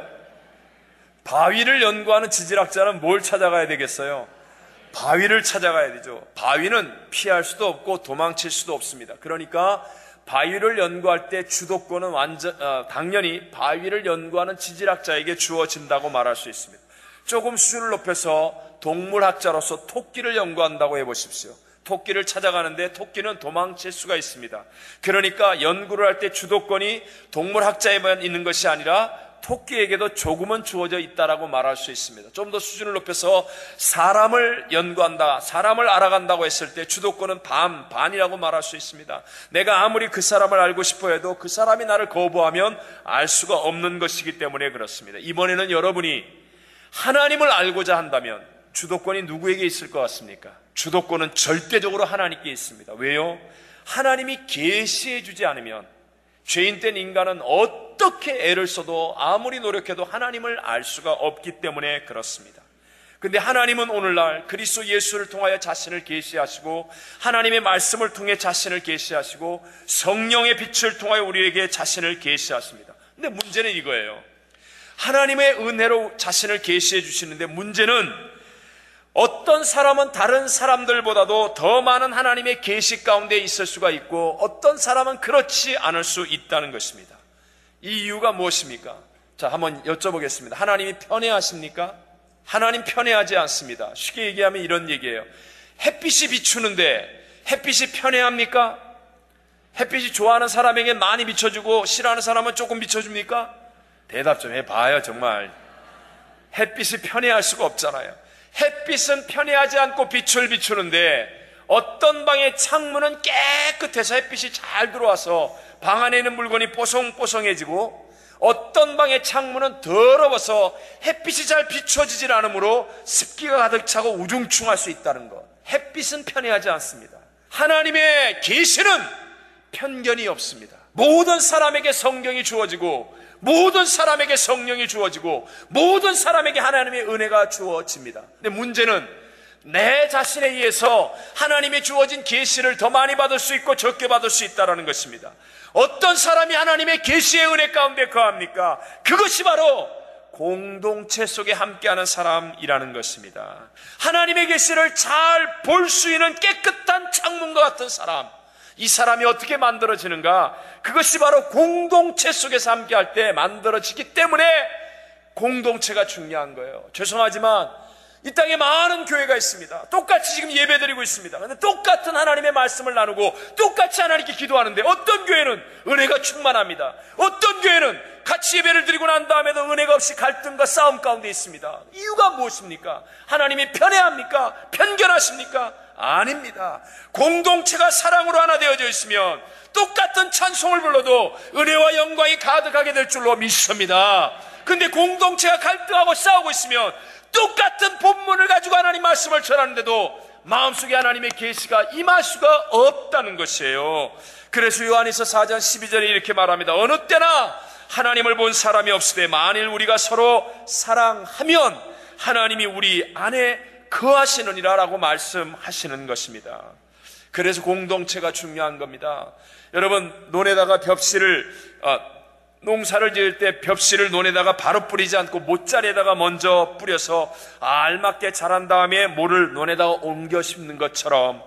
바위를 연구하는 지질학자는 뭘 찾아가야 되겠어요? 바위를 찾아가야 되죠. 바위는 피할 수도 없고 도망칠 수도 없습니다. 그러니까 바위를 연구할 때 주도권은 완전, 어, 당연히 바위를 연구하는 지질학자에게 주어진다고 말할 수 있습니다. 조금 수준을 높여서 동물학자로서 토끼를 연구한다고 해보십시오. 토끼를 찾아가는데 토끼는 도망칠 수가 있습니다. 그러니까 연구를 할 때 주도권이 동물학자에만 있는 것이 아니라 토끼에게도 조금은 주어져 있다라고 말할 수 있습니다. 좀 더 수준을 높여서 사람을 연구한다, 사람을 알아간다고 했을 때 주도권은 반, 반이라고 말할 수 있습니다. 내가 아무리 그 사람을 알고 싶어 해도 그 사람이 나를 거부하면 알 수가 없는 것이기 때문에 그렇습니다. 이번에는 여러분이 하나님을 알고자 한다면 주도권이 누구에게 있을 것 같습니까? 주도권은 절대적으로 하나님께 있습니다. 왜요? 하나님이 계시해 주지 않으면 죄인된 인간은 어떻게 애를 써도 아무리 노력해도 하나님을 알 수가 없기 때문에 그렇습니다. 근데 하나님은 오늘날 그리스도 예수를 통하여 자신을 계시하시고 하나님의 말씀을 통해 자신을 계시하시고 성령의 빛을 통하여 우리에게 자신을 계시하십니다. 근데 문제는 이거예요. 하나님의 은혜로 자신을 계시해 주시는데 문제는 어떤 사람은 다른 사람들보다도 더 많은 하나님의 계시 가운데 있을 수가 있고 어떤 사람은 그렇지 않을 수 있다는 것입니다. 이 이유가 무엇입니까? 자, 한번 여쭤보겠습니다. 하나님이 편애하십니까? 하나님 편애하지 않습니다. 쉽게 얘기하면 이런 얘기예요. 햇빛이 비추는데 햇빛이 편애합니까? 햇빛이 좋아하는 사람에게 많이 비춰주고 싫어하는 사람은 조금 비춰줍니까? 대답 좀 해봐요. 정말 햇빛이 편애할 수가 없잖아요. 햇빛은 편애하지 않고 빛을 비추는데 어떤 방의 창문은 깨끗해서 햇빛이 잘 들어와서 방 안에 있는 물건이 뽀송뽀송해지고 어떤 방의 창문은 더러워서 햇빛이 잘 비춰지질 않으므로 습기가 가득 차고 우중충할 수 있다는 것. 햇빛은 편애하지 않습니다. 하나님의 계시는 편견이 없습니다. 모든 사람에게 성경이 주어지고 모든 사람에게 성령이 주어지고 모든 사람에게 하나님의 은혜가 주어집니다. 근데 문제는 내 자신에 의해서 하나님의 주어진 계시를 더 많이 받을 수 있고 적게 받을 수 있다는 것입니다. 어떤 사람이 하나님의 계시의 은혜 가운데 거합니까? 그것이 바로 공동체 속에 함께하는 사람이라는 것입니다. 하나님의 계시를 잘 볼 수 있는 깨끗한 창문과 같은 사람, 이 사람이 어떻게 만들어지는가? 그것이 바로 공동체 속에서 함께할 때 만들어지기 때문에 공동체가 중요한 거예요. 죄송하지만 이 땅에 많은 교회가 있습니다. 똑같이 지금 예배드리고 있습니다. 그런데 똑같은 하나님의 말씀을 나누고 똑같이 하나님께 기도하는데 어떤 교회는 은혜가 충만합니다. 어떤 교회는 같이 예배를 드리고 난 다음에도 은혜가 없이 갈등과 싸움 가운데 있습니다. 이유가 무엇입니까? 하나님이 편애합니까? 편견하십니까? 아닙니다. 공동체가 사랑으로 하나 되어져 있으면 똑같은 찬송을 불러도 은혜와 영광이 가득하게 될 줄로 믿습니다. 근데 공동체가 갈등하고 싸우고 있으면 똑같은 본문을 가지고 하나님 말씀을 전하는데도 마음속에 하나님의 계시가 임할 수가 없다는 것이에요. 그래서 요한일서 사 장 십이 절에 이렇게 말합니다. 어느 때나 하나님을 본 사람이 없으되 만일 우리가 서로 사랑하면 하나님이 우리 안에 거하시느니라 라고 말씀하시는 것입니다. 그래서 공동체가 중요한 겁니다. 여러분, 논에다가 벽실을 아, 농사를 지을 때 벽실을 논에다가 바로 뿌리지 않고 모짜리에다가 먼저 뿌려서 알맞게 자란 다음에 모를 논에다가 옮겨 심는 것처럼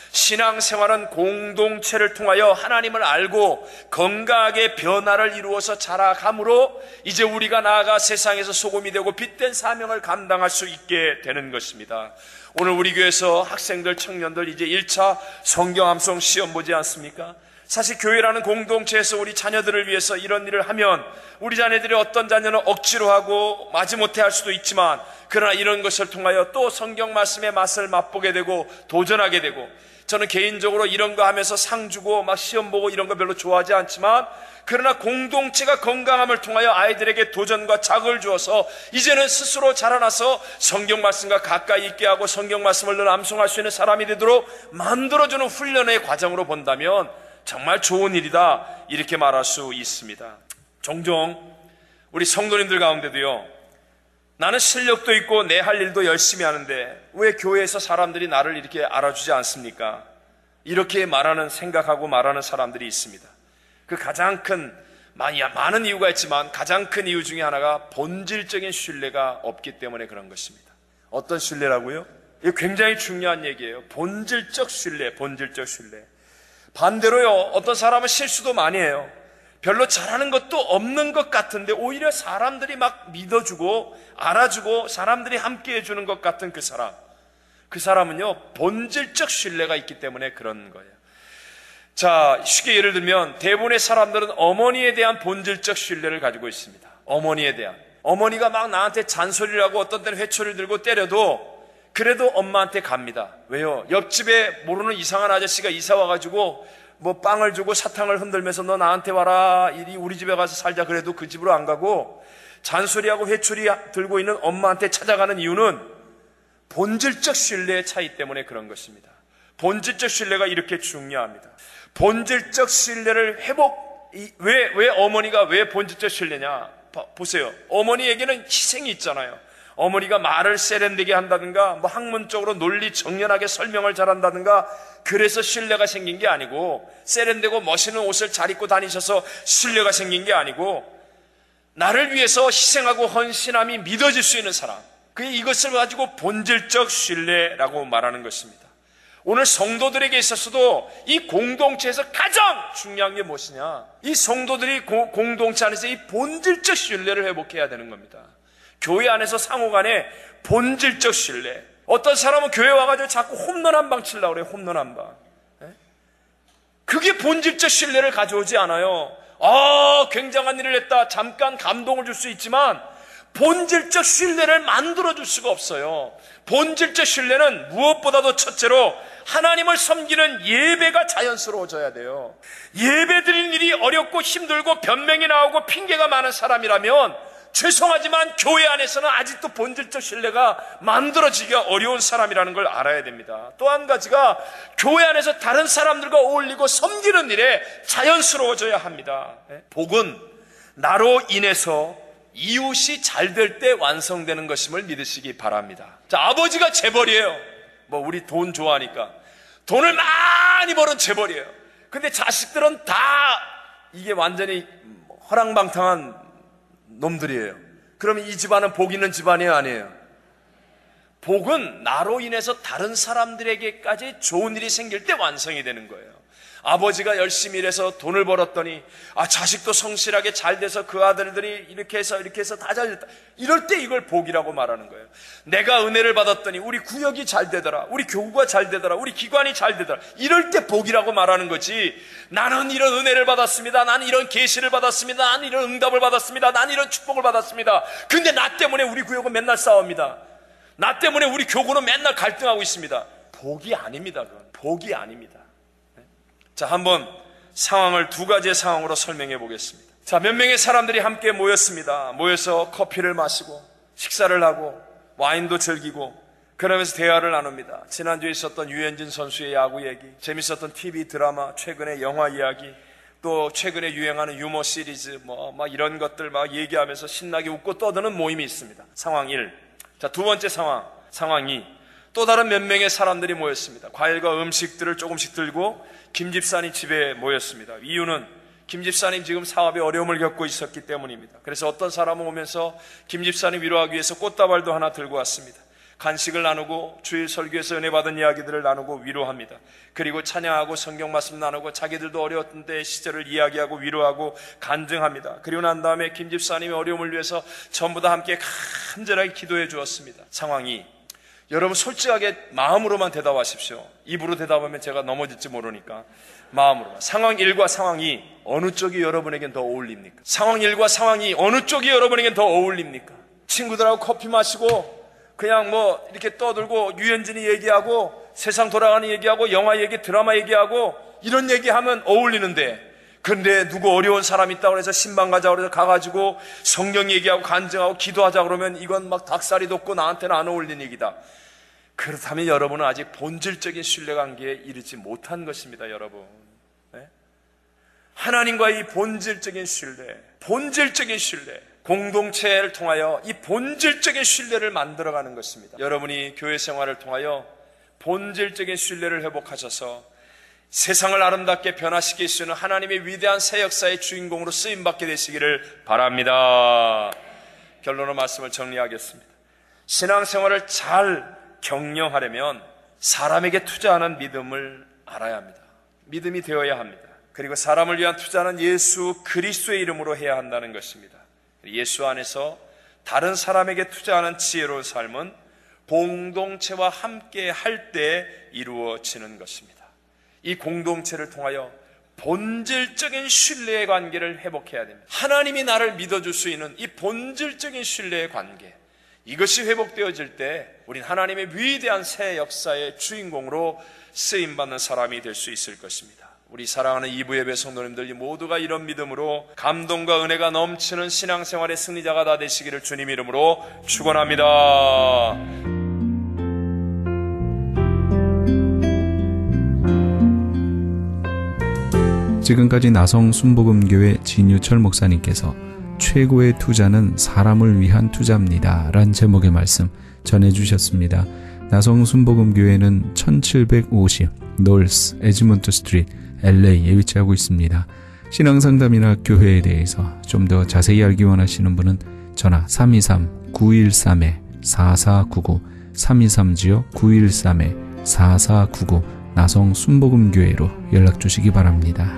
신앙생활은 공동체를 통하여 하나님을 알고 건강하게 변화를 이루어서 자라감으로 이제 우리가 나아가 세상에서 소금이 되고 빛된 사명을 감당할 수 있게 되는 것입니다. 오늘 우리 교회에서 학생들, 청년들 이제 일 차 성경 암송 시험 보지 않습니까? 사실 교회라는 공동체에서 우리 자녀들을 위해서 이런 일을 하면 우리 자녀들이 어떤 자녀는 억지로 하고 마지못해 할 수도 있지만 그러나 이런 것을 통하여 또 성경 말씀의 맛을 맛보게 되고 도전하게 되고, 저는 개인적으로 이런 거 하면서 상 주고 막 시험 보고 이런 거 별로 좋아하지 않지만 그러나 공동체가 건강함을 통하여 아이들에게 도전과 자극을 주어서 이제는 스스로 자라나서 성경 말씀과 가까이 있게 하고 성경 말씀을 늘 암송할 수 있는 사람이 되도록 만들어주는 훈련의 과정으로 본다면 정말 좋은 일이다, 이렇게 말할 수 있습니다. 종종 우리 성도님들 가운데도요, 나는 실력도 있고 내 할 일도 열심히 하는데 왜 교회에서 사람들이 나를 이렇게 알아주지 않습니까? 이렇게 말하는, 생각하고 말하는 사람들이 있습니다. 그 가장 큰, 많은 이유가 있지만 가장 큰 이유 중에 하나가 본질적인 신뢰가 없기 때문에 그런 것입니다. 어떤 신뢰라고요? 이거 굉장히 중요한 얘기예요. 본질적 신뢰, 본질적 신뢰. 반대로요, 어떤 사람은 실수도 많이 해요. 별로 잘하는 것도 없는 것 같은데 오히려 사람들이 막 믿어주고 알아주고 사람들이 함께 해주는 것 같은 그 사람, 그 사람은요 본질적 신뢰가 있기 때문에 그런 거예요. 자, 쉽게 예를 들면 대부분의 사람들은 어머니에 대한 본질적 신뢰를 가지고 있습니다. 어머니에 대한, 어머니가 막 나한테 잔소리를 하고 어떤 때는 회초리를 들고 때려도 그래도 엄마한테 갑니다. 왜요? 옆집에 모르는 이상한 아저씨가 이사 와가지고 뭐 빵을 주고 사탕을 흔들면서 너 나한테 와라, 이리 우리 집에 가서 살자 그래도 그 집으로 안 가고 잔소리하고 회초리 들고 있는 엄마한테 찾아가는 이유는 본질적 신뢰의 차이 때문에 그런 것입니다. 본질적 신뢰가 이렇게 중요합니다. 본질적 신뢰를 회복, 왜, 왜 어머니가 왜 본질적 신뢰냐? 보세요. 어머니에게는 희생이 있잖아요. 어머니가 말을 세련되게 한다든가 뭐 학문적으로 논리 정연하게 설명을 잘한다든가 그래서 신뢰가 생긴 게 아니고, 세련되고 멋있는 옷을 잘 입고 다니셔서 신뢰가 생긴 게 아니고, 나를 위해서 희생하고 헌신함이 믿어질 수 있는 사람, 그 이것을 가지고 본질적 신뢰라고 말하는 것입니다. 오늘 성도들에게 있어서도 이 공동체에서 가장 중요한 게 무엇이냐? 이 성도들이 고, 공동체 안에서 이 본질적 신뢰를 회복해야 되는 겁니다. 교회 안에서 상호 간에 본질적 신뢰. 어떤 사람은 교회 와가지고 자꾸 홈런 한 방 치려고 그래요. 홈런 한 방. 그게 본질적 신뢰를 가져오지 않아요. 아, 굉장한 일을 했다, 잠깐 감동을 줄 수 있지만 본질적 신뢰를 만들어줄 수가 없어요. 본질적 신뢰는 무엇보다도 첫째로 하나님을 섬기는 예배가 자연스러워져야 돼요. 예배 드리는 일이 어렵고 힘들고 변명이 나오고 핑계가 많은 사람이라면 죄송하지만 교회 안에서는 아직도 본질적 신뢰가 만들어지기가 어려운 사람이라는 걸 알아야 됩니다. 또 한 가지가 교회 안에서 다른 사람들과 어울리고 섬기는 일에 자연스러워져야 합니다. 복은 나로 인해서 이웃이 잘 될 때 완성되는 것임을 믿으시기 바랍니다. 자, 아버지가 재벌이에요. 뭐 우리 돈 좋아하니까 돈을 많이 버는 재벌이에요. 근데 자식들은 다 이게 완전히 허랑방탕한 놈들이에요. 그러면 이 집안은 복 있는 집안이에요, 아니에요? 복은 나로 인해서 다른 사람들에게까지 좋은 일이 생길 때 완성이 되는 거예요. 아버지가 열심히 일해서 돈을 벌었더니 아, 자식도 성실하게 잘 돼서 그 아들들이 이렇게 해서 이렇게 해서 다 잘 됐다, 이럴 때 이걸 복이라고 말하는 거예요. 내가 은혜를 받았더니 우리 구역이 잘 되더라, 우리 교구가 잘 되더라, 우리 기관이 잘 되더라, 이럴 때 복이라고 말하는 거지. 나는 이런 은혜를 받았습니다, 나는 이런 계시를 받았습니다, 나는 이런 응답을 받았습니다, 나는 이런 축복을 받았습니다, 근데 나 때문에 우리 구역은 맨날 싸웁니다, 나 때문에 우리 교구는 맨날 갈등하고 있습니다. 복이 아닙니다. 그건 복이 아닙니다. 자, 한번 상황을 두 가지의 상황으로 설명해 보겠습니다. 자, 몇 명의 사람들이 함께 모였습니다. 모여서 커피를 마시고 식사를 하고 와인도 즐기고 그러면서 대화를 나눕니다. 지난주에 있었던 유현진 선수의 야구 얘기, 재밌었던 티비 드라마, 최근의 영화 이야기, 또 최근에 유행하는 유머 시리즈 뭐 막 이런 것들 막 얘기하면서 신나게 웃고 떠드는 모임이 있습니다. 상황 일. 자, 두 번째 상황, 상황 이. 또 다른 몇 명의 사람들이 모였습니다. 과일과 음식들을 조금씩 들고 김 집사님 집에 모였습니다. 이유는 김 집사님 지금 사업에 어려움을 겪고 있었기 때문입니다. 그래서 어떤 사람은 오면서 김 집사님 위로하기 위해서 꽃다발도 하나 들고 왔습니다. 간식을 나누고 주일 설교에서 은혜 받은 이야기들을 나누고 위로합니다. 그리고 찬양하고 성경 말씀 나누고 자기들도 어려웠던 때의 시절을 이야기하고 위로하고 간증합니다. 그리고 난 다음에 김 집사님의 어려움을 위해서 전부 다 함께 간절하게 기도해 주었습니다. 상황이, 여러분 솔직하게 마음으로만 대답하십시오. 입으로 대답하면 제가 넘어질지 모르니까 마음으로만. 상황 일과 상황 이, 어느 쪽이 여러분에겐 더 어울립니까? 상황 일과 상황 이, 어느 쪽이 여러분에겐 더 어울립니까? 친구들하고 커피 마시고 그냥 뭐 이렇게 떠들고 유현진이 얘기하고 세상 돌아가는 얘기하고 영화 얘기, 드라마 얘기하고 이런 얘기하면 어울리는데, 그런데 누구 어려운 사람 있다고 해서 신방 가자고 해서 가가지고 성경 얘기하고 간증하고 기도하자 그러면 이건 막 닭살이 돋고 나한테는 안 어울리는 얘기다. 그렇다면 여러분은 아직 본질적인 신뢰관계에 이르지 못한 것입니다. 여러분, 네? 하나님과의 이 본질적인 신뢰, 본질적인 신뢰, 공동체를 통하여 이 본질적인 신뢰를 만들어가는 것입니다. 여러분이 교회 생활을 통하여 본질적인 신뢰를 회복하셔서 세상을 아름답게 변화시킬 수 있는 하나님의 위대한 새 역사의 주인공으로 쓰임받게 되시기를 바랍니다. 결론의 말씀을 정리하겠습니다. 신앙생활을 잘 경영하려면 사람에게 투자하는 믿음을 알아야 합니다. 믿음이 되어야 합니다. 그리고 사람을 위한 투자는 예수 그리스도의 이름으로 해야 한다는 것입니다. 예수 안에서 다른 사람에게 투자하는 지혜로운 삶은 공동체와 함께 할 때 이루어지는 것입니다. 이 공동체를 통하여 본질적인 신뢰의 관계를 회복해야 됩니다. 하나님이 나를 믿어줄 수 있는 이 본질적인 신뢰의 관계, 이것이 회복되어질 때 우린 하나님의 위대한 새 역사의 주인공으로 쓰임받는 사람이 될 수 있을 것입니다. 우리 사랑하는 이부 예배 성도님들 모두가 이런 믿음으로 감동과 은혜가 넘치는 신앙생활의 승리자가 다 되시기를 주님 이름으로 축원합니다. 지금까지 나성 순복음교회 진유철 목사님께서 최고의 투자는 사람을 위한 투자입니다 란 제목의 말씀 전해주셨습니다. 나성 순복음교회는 천칠백오십 노스 에즈먼트 스트리트 엘에이에 위치하고 있습니다. 신앙상담이나 교회에 대해서 좀 더 자세히 알기 원하시는 분은 전화 삼이삼 구일삼 사사구구 삼이삼 구일삼 사사구구 나성 순복음교회로 연락 주시기 바랍니다.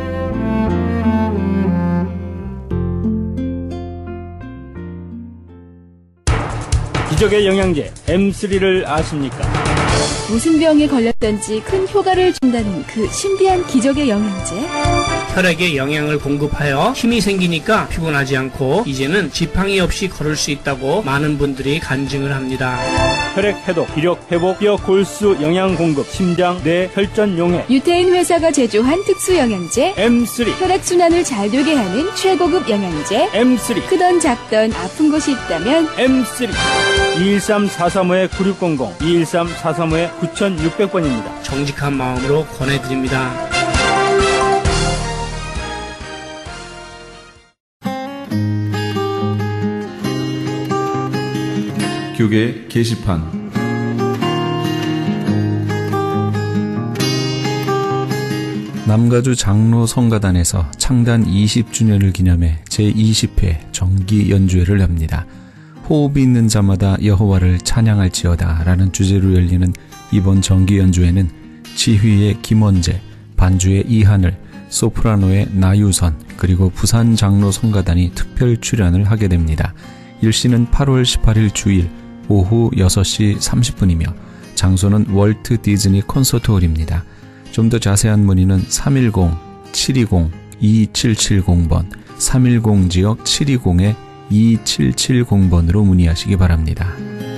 기적의 영양제 엠쓰리를 아십니까? 무슨 병에 걸렸던지 큰 효과를 준다는 그 신비한 기적의 영양제. 혈액에 영양을 공급하여 힘이 생기니까 피곤하지 않고 이제는 지팡이 없이 걸을 수 있다고 많은 분들이 간증을 합니다. 혈액 해독, 기력 회복, 뼈 골수 영양 공급, 심장, 뇌, 혈전 용해. 유태인 회사가 제조한 특수 영양제 엠쓰리. 혈액 순환을 잘 되게 하는 최고급 영양제 엠쓰리. 크던 작던 아픈 곳이 있다면 엠쓰리. 이일삼 사삼오 구육공공 이일삼 사삼오 구육공 번입니다. 정직한 마음으로 권해드립니다. 교계 게시판. 남가주 장로 성가단에서 창단 이십 주년을 기념해 제이십 회 정기 연주회를 합니다. 호흡이 있는 자마다 여호와를 찬양할지어다 라는 주제로 열리는 이번 정기 연주회는 지휘의 김원재, 반주의 이하늘, 소프라노의 나유선, 그리고 부산 장로 성가단이 특별 출연을 하게 됩니다. 일시는 팔월 십팔일 주일 오후 여섯 시 삼십 분이며 장소는 월트 디즈니 콘서트홀입니다. 좀 더 자세한 문의는 삼일공 칠이공 이칠칠공 번 삼일공 지역 칠이공 이칠칠공 번으로 문의하시기 바랍니다.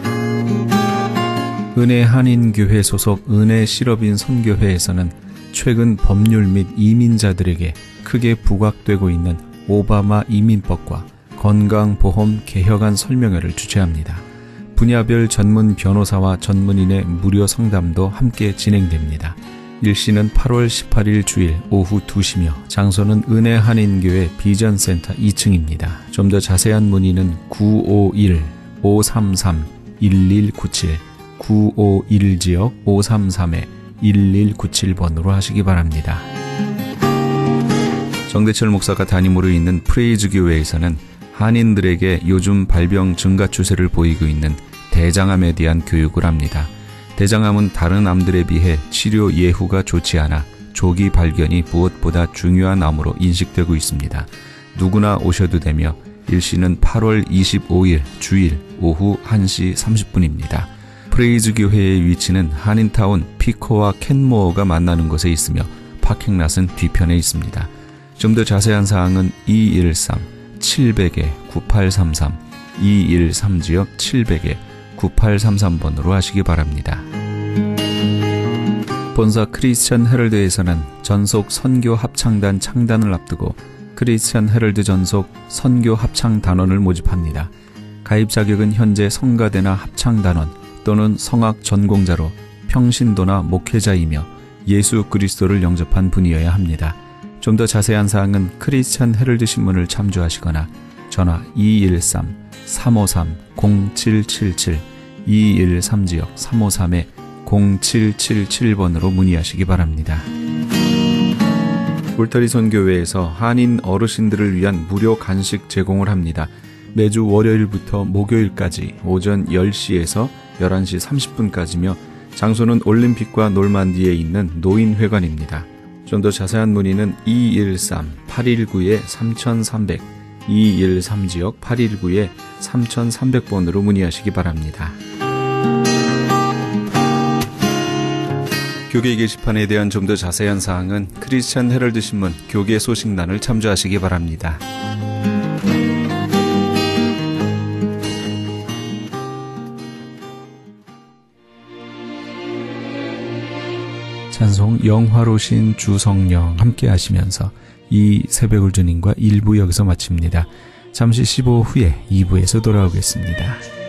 은혜 한인교회 소속 은혜 실업인 선교회에서는 최근 법률 및 이민자들에게 크게 부각되고 있는 오바마 이민법과 건강보험 개혁안 설명회를 주최합니다. 분야별 전문 변호사와 전문인의 무료 상담도 함께 진행됩니다. 일시는 팔월 십팔일 주일 오후 두 시며 장소는 은혜 한인교회 비전센터 이 층입니다. 좀 더 자세한 문의는 구오일 오삼삼 일일구칠 구오일 지역 오삼삼 일일구칠 번으로 하시기 바랍니다. 정대철 목사가 담임으로 있는 프레이즈 교회에서는 한인들에게 요즘 발병 증가 추세를 보이고 있는 대장암에 대한 교육을 합니다. 대장암은 다른 암들에 비해 치료 예후가 좋지 않아 조기 발견이 무엇보다 중요한 암으로 인식되고 있습니다. 누구나 오셔도 되며 일시는 팔월 이십오일 주일 오후 한 시 삼십 분입니다. 프레이즈 교회의 위치는 한인타운 피코와 캔모어가 만나는 곳에 있으며 파킹랏은 뒤편에 있습니다. 좀 더 자세한 사항은 이일삼 칠백 구팔삼삼 이일삼 지역 칠백 구팔삼삼 번으로 하시기 바랍니다. 본사 크리스천 헤럴드에서는 전속 선교 합창단 창단을 앞두고 크리스천 헤럴드 전속 선교 합창 단원을 모집합니다. 가입 자격은 현재 성가대나 합창단원 또는 성악 전공자로 평신도나 목회자이며 예수 그리스도를 영접한 분이어야 합니다. 좀 더 자세한 사항은 크리스천 헤럴드 신문을 참조하시거나 전화 이일삼 삼오삼 공칠칠칠 이일삼 지역 삼오삼 공칠칠칠 번으로 문의하시기 바랍니다. 울타리 선교회에서 한인 어르신들을 위한 무료 간식 제공을 합니다. 매주 월요일부터 목요일까지 오전 열 시에서 열한 시 삼십 분까지며 장소는 올림픽과 놀만디에 있는 노인회관입니다. 좀 더 자세한 문의는 이일삼 팔일구 삼삼공 공 이일삼 지역 팔일구 삼삼공 공 번으로 문의하시기 바랍니다. 교계 게시판에 대한 좀 더 자세한 사항은 크리스천 헤럴드 신문 교계 소식란을 참조하시기 바랍니다. 찬송 영화로신 주성령 함께 하시면서 이 새벽을 주님과 일 부 여기서 마칩니다. 잠시 십오 후 후에 이 부에서 돌아오겠습니다.